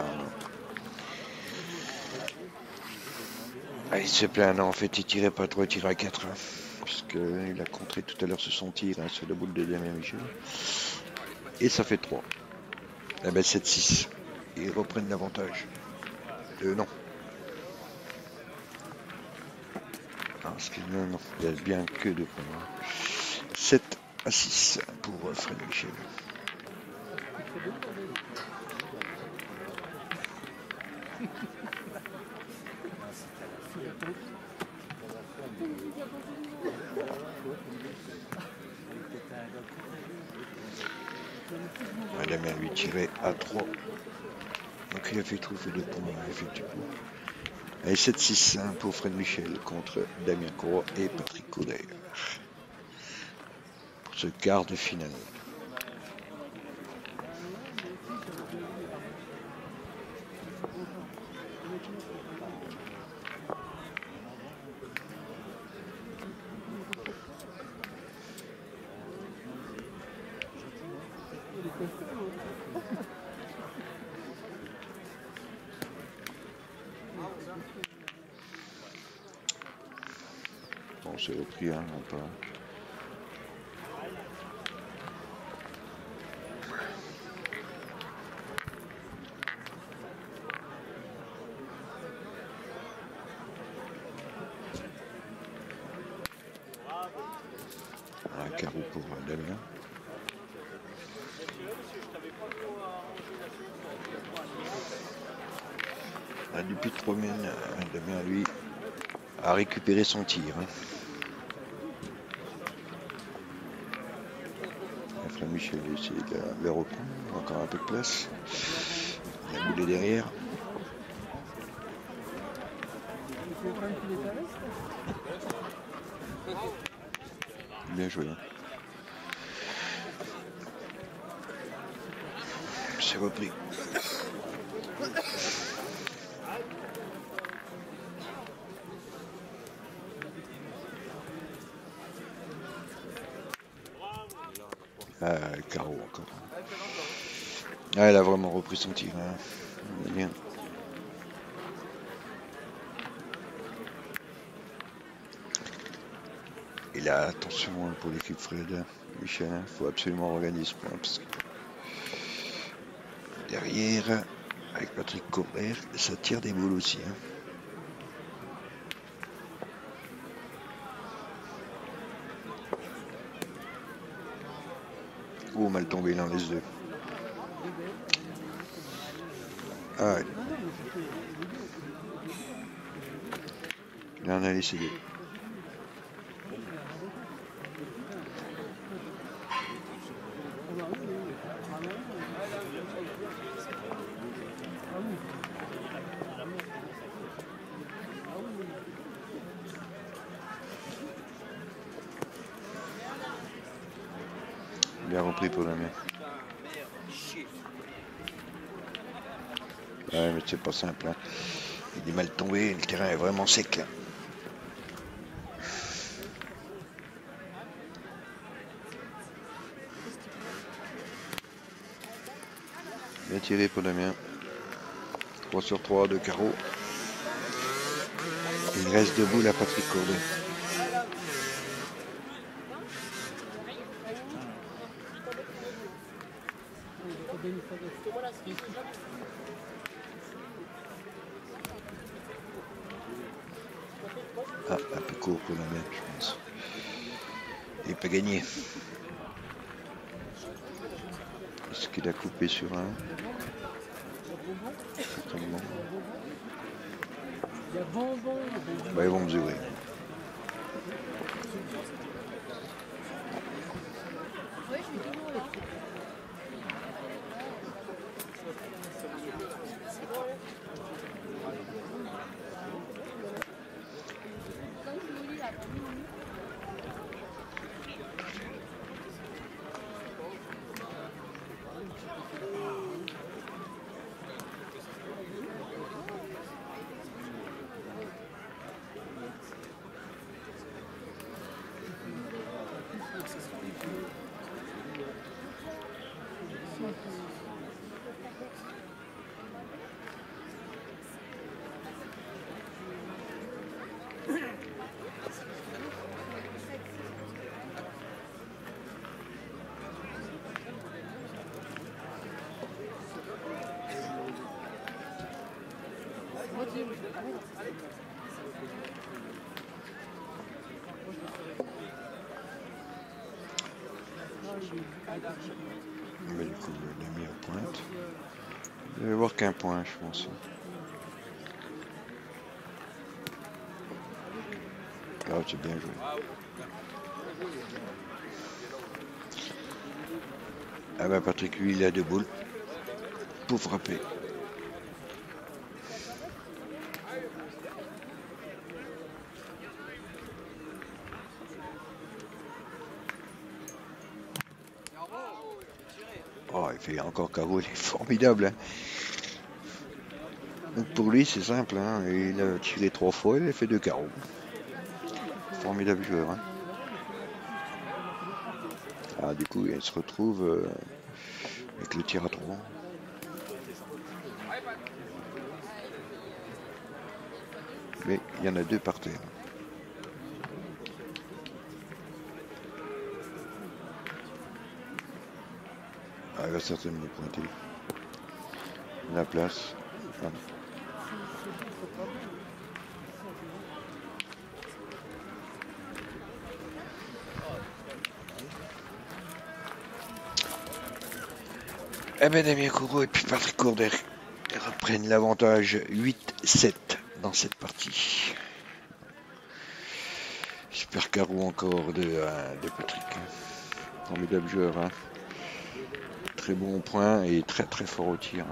S1: Ah, il se plaint, non, en fait il tirait pas trois, il tirait à quatre. Hein, puisqu'il a contré tout à l'heure sur son tir hein, sur la boule de Damien Michel. Et ça fait trois. Eh ben sept six. Ils reprennent l'avantage. Euh, non. Parce que non, non, il y a bien que deux points. sept à six pour Fred Michel. Damien lui tirait à trois. Donc il a fait trouver deux points effectivement. Allez, sept six hein, pour Fred Michel contre Damien Courroy et Patrick Couder. Pour ce quart de finale. Bon, c'est repris, hein, non pas. Un carreau pour Damien. Ah, depuis trois minutes, Damien, lui, a récupéré son tir. Hein. Fred Michel a essayé de le reprendre. Encore un peu de place. Il a boulé derrière. Bien joué. Hein. C'est repris. Ah, carreau encore. Ah, elle a vraiment repris son tir. Hein. Bien. Et là, attention pour l'équipe Fred Michel, il hein, faut absolument regagner ce point. Parce que derrière, avec Patrick Couder, ça tire des boules aussi. Hein. Oh, mal tombé l'un des deux. Ah ouais. Là, on a laissé deux. Bien repris pour Damien. Ouais, mais c'est pas simple. Hein. Il est mal tombé, le terrain est vraiment sec. Là. Bien tiré pour Damien. trois sur trois de carreau. Il reste debout là, Patrick Courdet. Ah, un peu court pour Damien, je pense. Il peut gagner. Est-ce qu'il a coupé sur un? Certainement. Bah, ils vont mesurer. Mais du coup, il l'a mis à pointe. Il va y avoir qu'un point, je pense. Ah, c'est bien joué. Ah ben Patrick, lui, il a deux boules pour frapper. Oh, il fait encore carreau, il est formidable. Hein. Donc pour lui, c'est simple. Hein. Il a tiré trois fois, il a fait deux carreaux. Formidable joueur. Hein. Ah, du coup, il se retrouve euh, avec le tir à trois. Mais il y en a deux par terre. Ah, il va certainement pointer. La place. Ah. Eh bien, Damien Courreau et puis Patrick Courdet reprennent l'avantage huit sept dans cette partie. Super carreau encore de, euh, de Patrick. Formidable joueur. Hein. Très bon au point et très très fort au tir.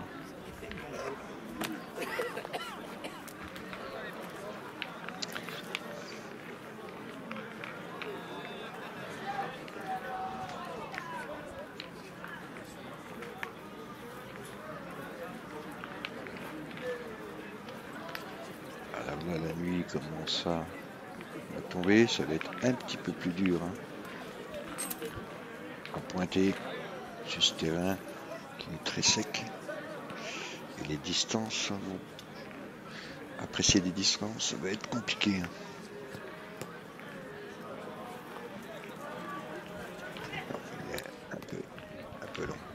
S1: Alors là, la nuit commence à tomber, ça va être un petit peu plus dur. Hein. À pointer sur ce terrain qui est très sec. Et les distances vont apprécier des distances, ça va être compliqué. Hein. Il est un peu, un peu long.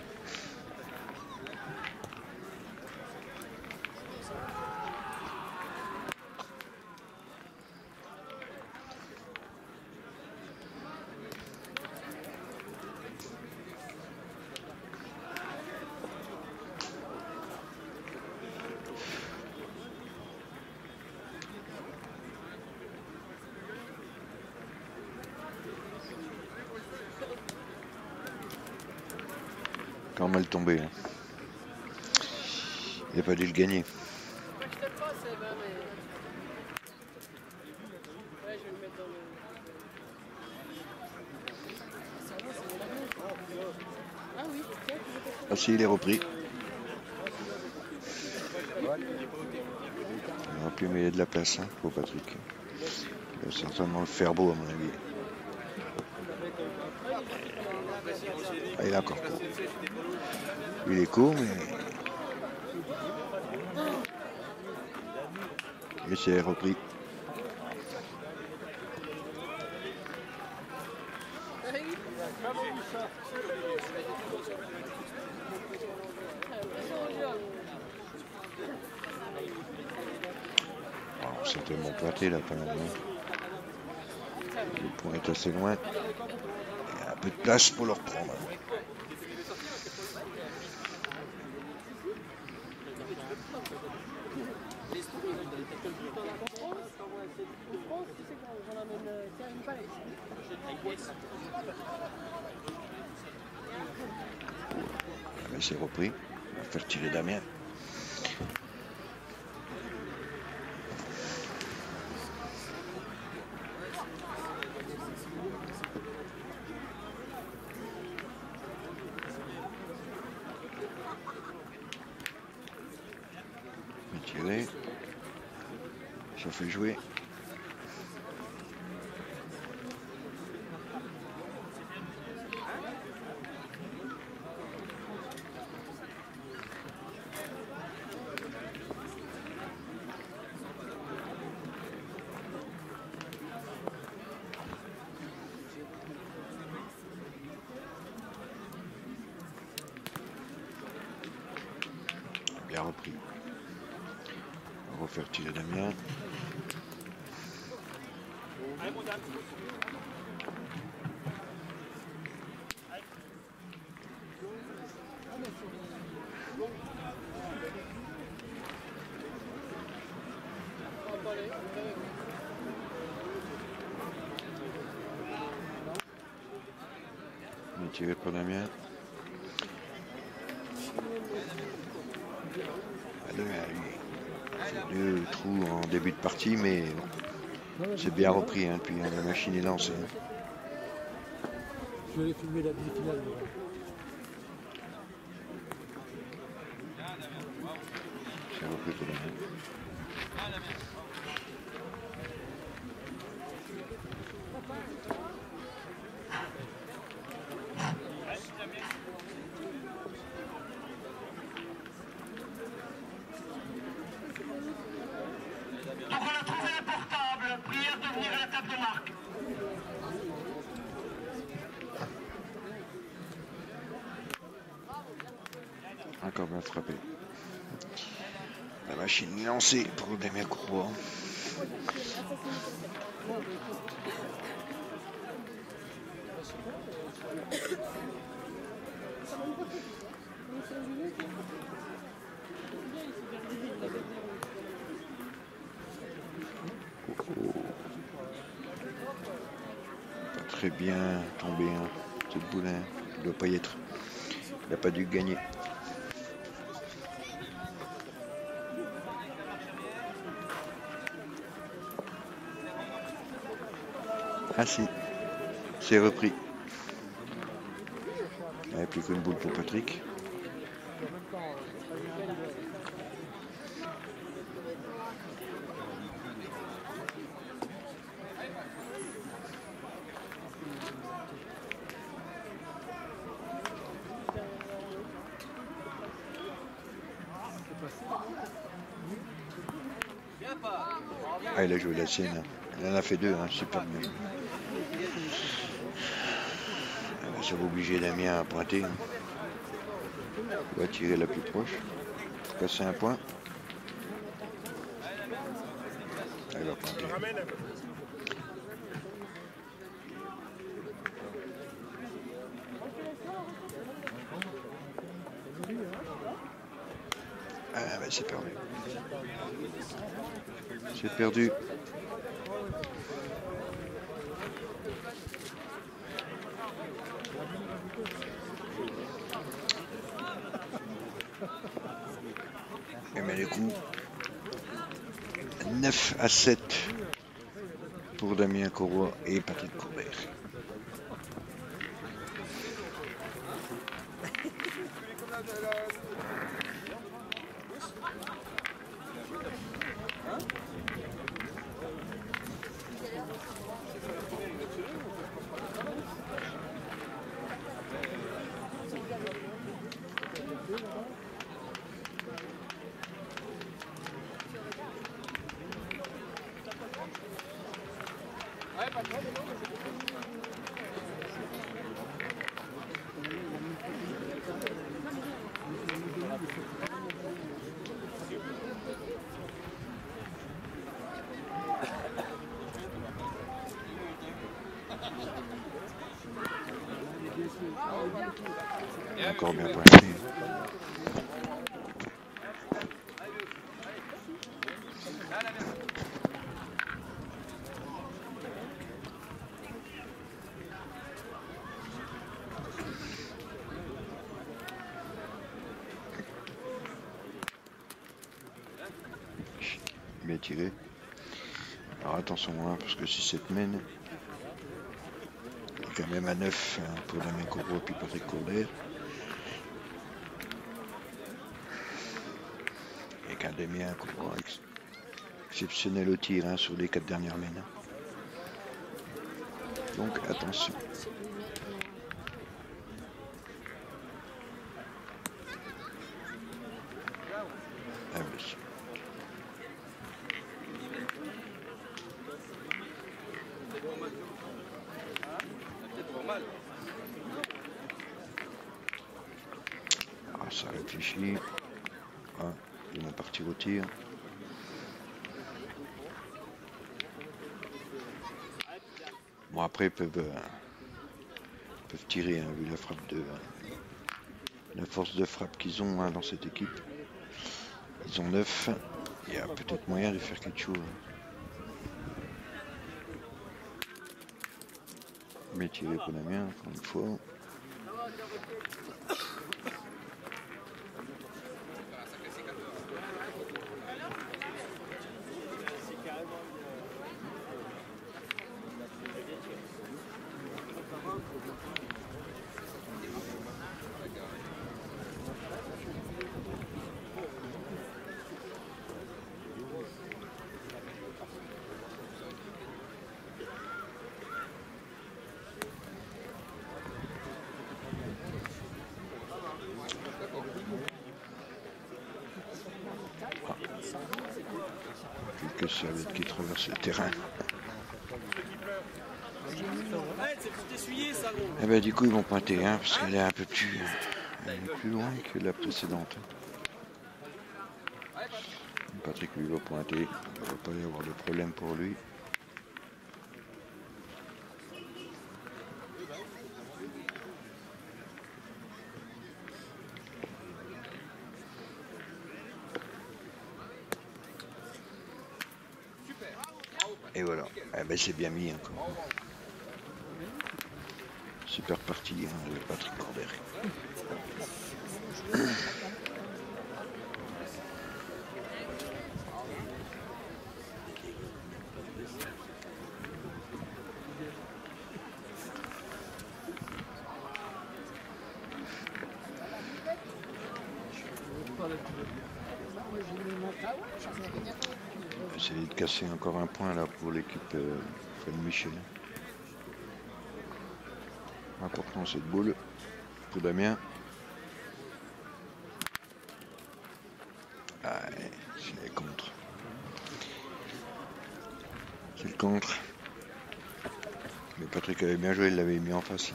S1: Quand mal tombé. Hein. Il n'a pas dû le gagner. Ah si, il est repris. On aurait pu mettre de la place hein, pour Patrick. Il va certainement le faire beau à mon avis. Ah, il est encore court. Il est court, mais... Et c'est repris. Oh, c'est tellement pointé là quand même. Le point est assez loin. Il y a un peu de place pour le reprendre. Mais c'est repris. On va faire tirer Damien. Tirer. Ça fait jouer. Bien repris. On va refaire tirer Damien. On est tiré par Damien. Deux trous en début de partie, mais c'est bien repris hein, depuis hein, la machine est lancée. Hein.
S2: Je vais filmer la demi-finale.
S1: C'est repris pour Damien.
S5: Donc on a trouvé le portable, prière de venir à la table de marque.
S1: Encore bien frappé. La machine est lancée pour Damien Courroy. Pas très bien tombé, hein. C'est le boulin. Il ne doit pas y être. Il n'a pas dû gagner. Ah si, c'est repris. Il n'y a plus qu'une boule pour Patrick. Ah, il a joué la sienne. Il en a fait deux, hein, super bien. Ça va obliger Damien à pointer. Hein. Il va tirer la plus proche. Passer un point. Ah, il va pointer. Ah ben c'est perdu. C'est perdu. Et met les coups. neuf à sept pour Damien Courroy et Patrick Courbet. Encore bien pointé. Bien tiré. Alors attention hein, parce que si cette mène, il est quand même à neuf hein, pour Damien Corbeau et puis Patrick Courder. Et qu'un Damien Corbeau ex exceptionnel au tir hein, sur les quatre dernières mènes. Donc attention. Ah oui. Ah, ça réfléchit. Ah, ils vont partir au tir. Bon après ils peuvent, euh, peuvent tirer hein, vu la frappe de euh, la force de frappe qu'ils ont hein, dans cette équipe. Ils ont neuf. Il y a peut-être moyen de faire quelque chose. Mais tiré pour Damien, encore une fois. Quelques serviettes qui traversent le terrain. Et ben du coup ils vont pointer hein, parce qu'elle est un peu plus, elle est plus loin que la précédente. Patrick lui va pointer, il ne va pas y avoir de problème pour lui. Et voilà, eh ben, c'est bien mis encore. Super partie hein, de Patrick Courder. Essayer de casser encore un point là pour l'équipe euh, Fred Michel. Important cette boule pour Damien. Ah, c'est le contre. C'est le contre. Mais Patrick avait bien joué, il l'avait mis en face.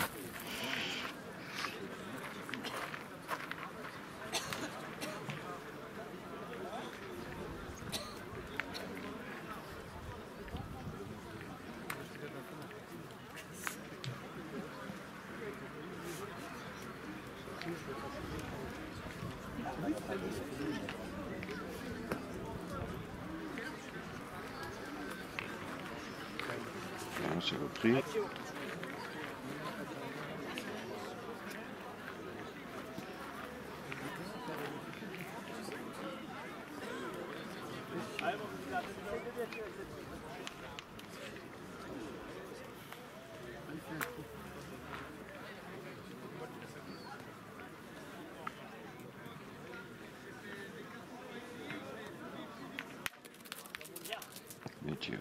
S1: C'est repris.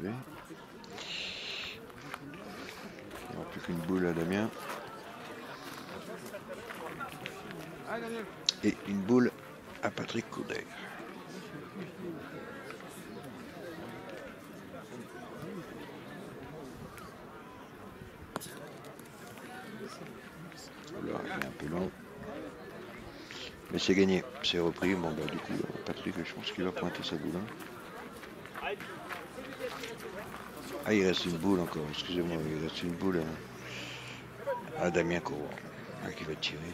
S1: arriver. Il n'y aura plus qu'une boule à Damien. Et une boule à Patrick Couder. Là, il est un peu long. Mais c'est gagné, c'est repris. Bon, bah, du coup, Patrick, je pense qu'il va pointer sa boule. Hein. Ah, il reste une boule encore, excusez-moi, il reste une boule à, à Damien Corot, hein, qui va tirer.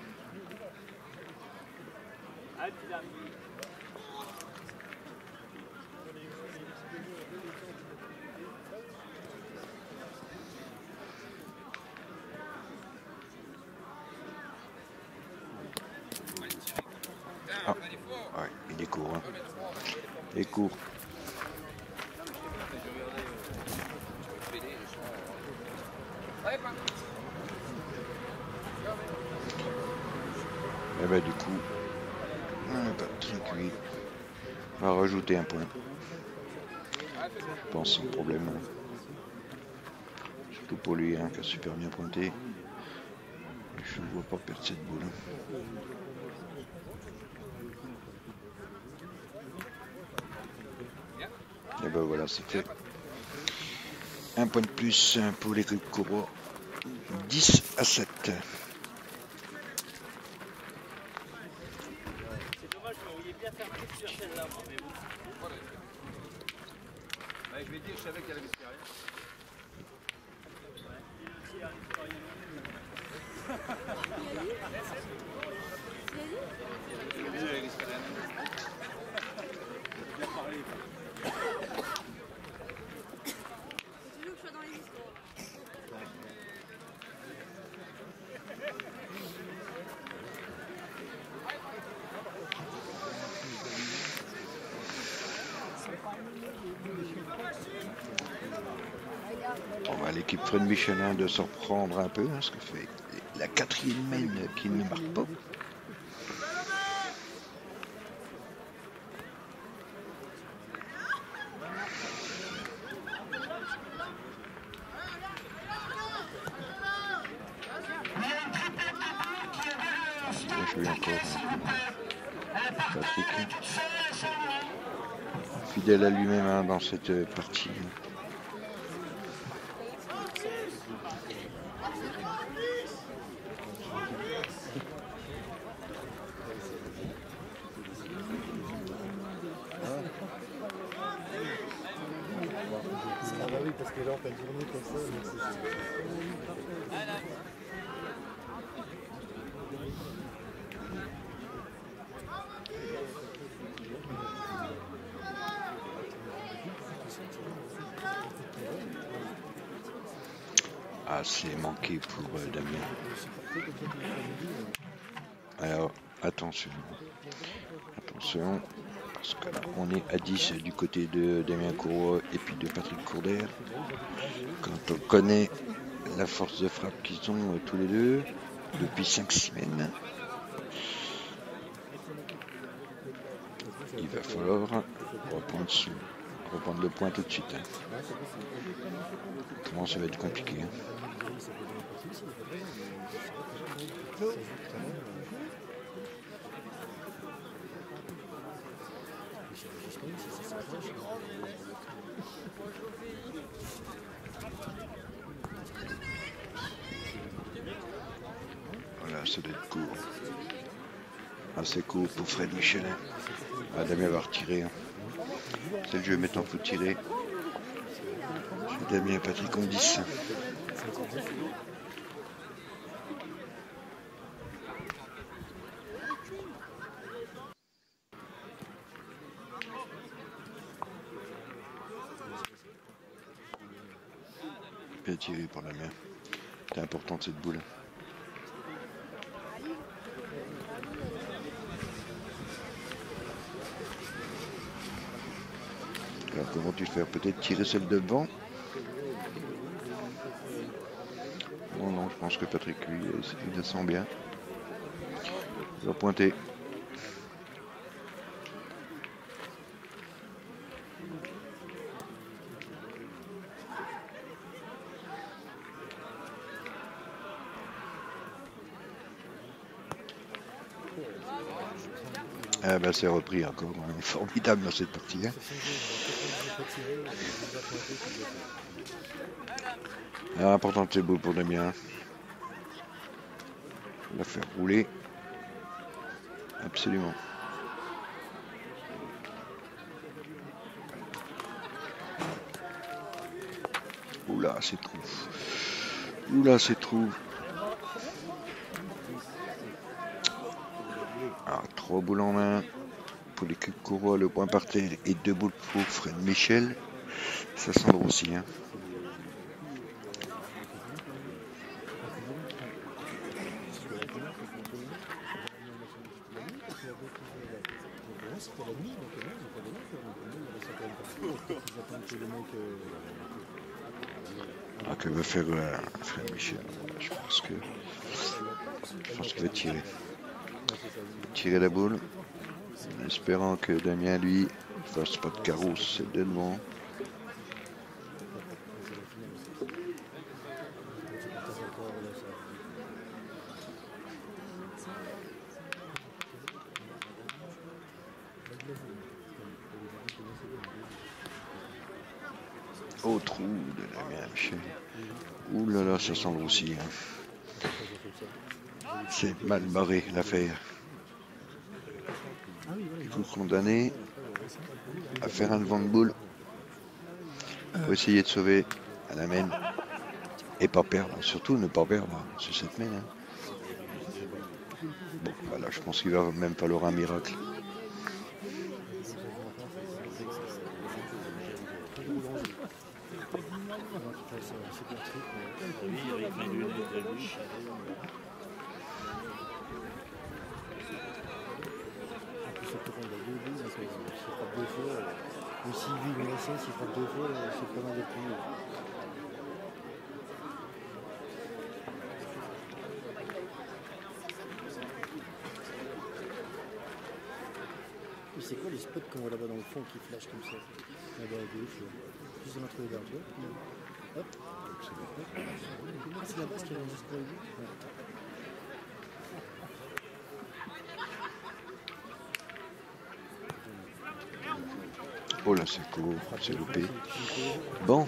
S1: Ah, ouais, il est court. Hein. Il est court. Et bah du coup, Patrick lui va rajouter un point. Je pense sans problème. Surtout pour lui hein, qui a super bien pointé. Je ne vois pas perdre cette boule. Et ben voilà, c'est fait. Un point de plus pour l'équipe Corot. dix à sept.
S4: C'est dommage, je voulais bien faire plus sur celle-là, moi, mais bon.
S3: Ouais, je vais dire, je savais qu'elle avait rien.
S1: On va l'équipe Fred Michelin de s'en reprendre un peu, hein, ce que fait la quatrième main qui ne marque pas. Je vais encore hein, Patrick, fidèle à lui-même hein, dans cette partie.
S2: Parce que là, t'as tourné comme ça, donc c'est...
S1: Ah, c'est manqué pour euh, Damien. Alors, attention. Attention. Parce que là, on est à dix du côté de Damien Corot et puis de Patrick Couder. Quand on connaît la force de frappe qu'ils ont euh, tous les deux depuis cinq semaines, il va falloir reprendre, ce, reprendre le point tout de suite. Hein. Comment ça va être compliqué. Hein. Voilà, ça doit être court. Assez court pour Fred Michelin. Ah, Damien va retirer. Hein. C'est le jeu maintenant, faut tirer. Damien et Patrick ont dix. Bien tiré par la main. C'est important cette boule. Alors comment tu fais? Peut-être tirer celle de devant. Non, non, je pense que Patrick, lui, il la sent bien. Il va pointer. Ah bah c'est repris encore, hein. Formidable dans cette partie. Hein. Ah, important c'est beau pour Damien. La faire rouler. Absolument. Oula, c'est trop. Oula, c'est trop. Ah, trois boules en main pour l'équipe Courroie, le point par terre et deux boules pour Fred Michel. Ça semble aussi. Hein. Ah, que va faire euh, Fred Michel? Je pense que je pense qu'il va tirer. Tirer la boule. En espérant que Damien lui fasse pas de carreau, c'est de devant. Au trou de Damien Michel. Ouh là là, ça sent aussi. Hein. C'est mal barré l'affaire. Il faut condamner à faire un devant de boule. Il faut essayer de sauver à la main et pas perdre. Surtout ne pas perdre sur cette main. Hein. Bon, voilà, je pense qu'il va même falloir un miracle.
S2: Aussi vite une essai, s'il frappe deux fois, c'est pas mal de plus. Mais c'est quoi les spots qu'on voit là-bas dans le fond qui flashent comme ça? Là-bas à gauche, plus dans notre regard, tu vois. Hop, c'est la base qui a un spot.
S1: Oh là, c'est court, c'est loupé. Bon.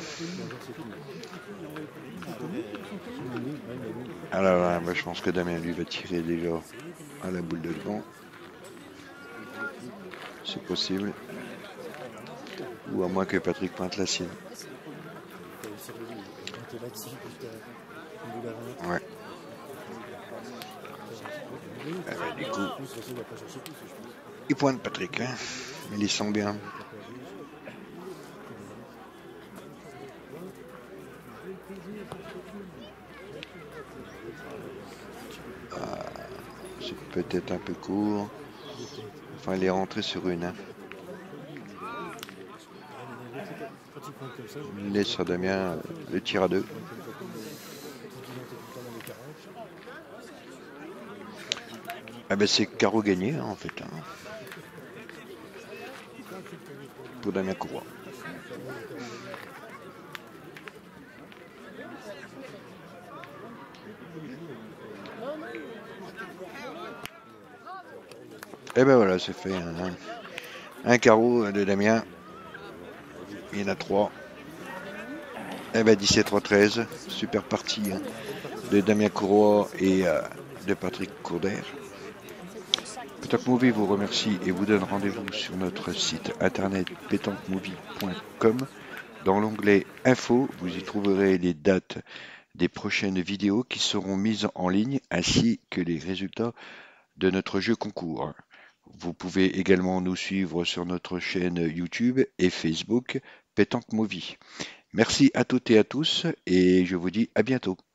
S1: Alors là, bah, je pense que Damien lui va tirer déjà à la boule de devant. C'est possible. Ou à moins que Patrick pointe la sienne. Ouais. Ah bah, du coup, il pointe Patrick, hein. Mais il sent bien. Ah, c'est peut-être un peu court. Enfin, il est rentré sur une. Hein. Il laisse à Damien le tir à deux. Ah ben c'est carreau gagné hein, en fait. Hein. Pour Damien Courroie. Et ben voilà, c'est fait. Un, un carreau de Damien. Il y en a trois. Et ben dix-sept trois treize. Super partie hein, de Damien Courroie et euh, de Patrick Courder. Pétanque Movie vous remercie et vous donne rendez-vous sur notre site internet pétanque movie point com. Dans l'onglet Info, vous y trouverez les dates des prochaines vidéos qui seront mises en ligne ainsi que les résultats de notre jeu concours. Vous pouvez également nous suivre sur notre chaîne YouTube et Facebook Pétanque Movie. Merci à toutes et à tous et je vous dis à bientôt.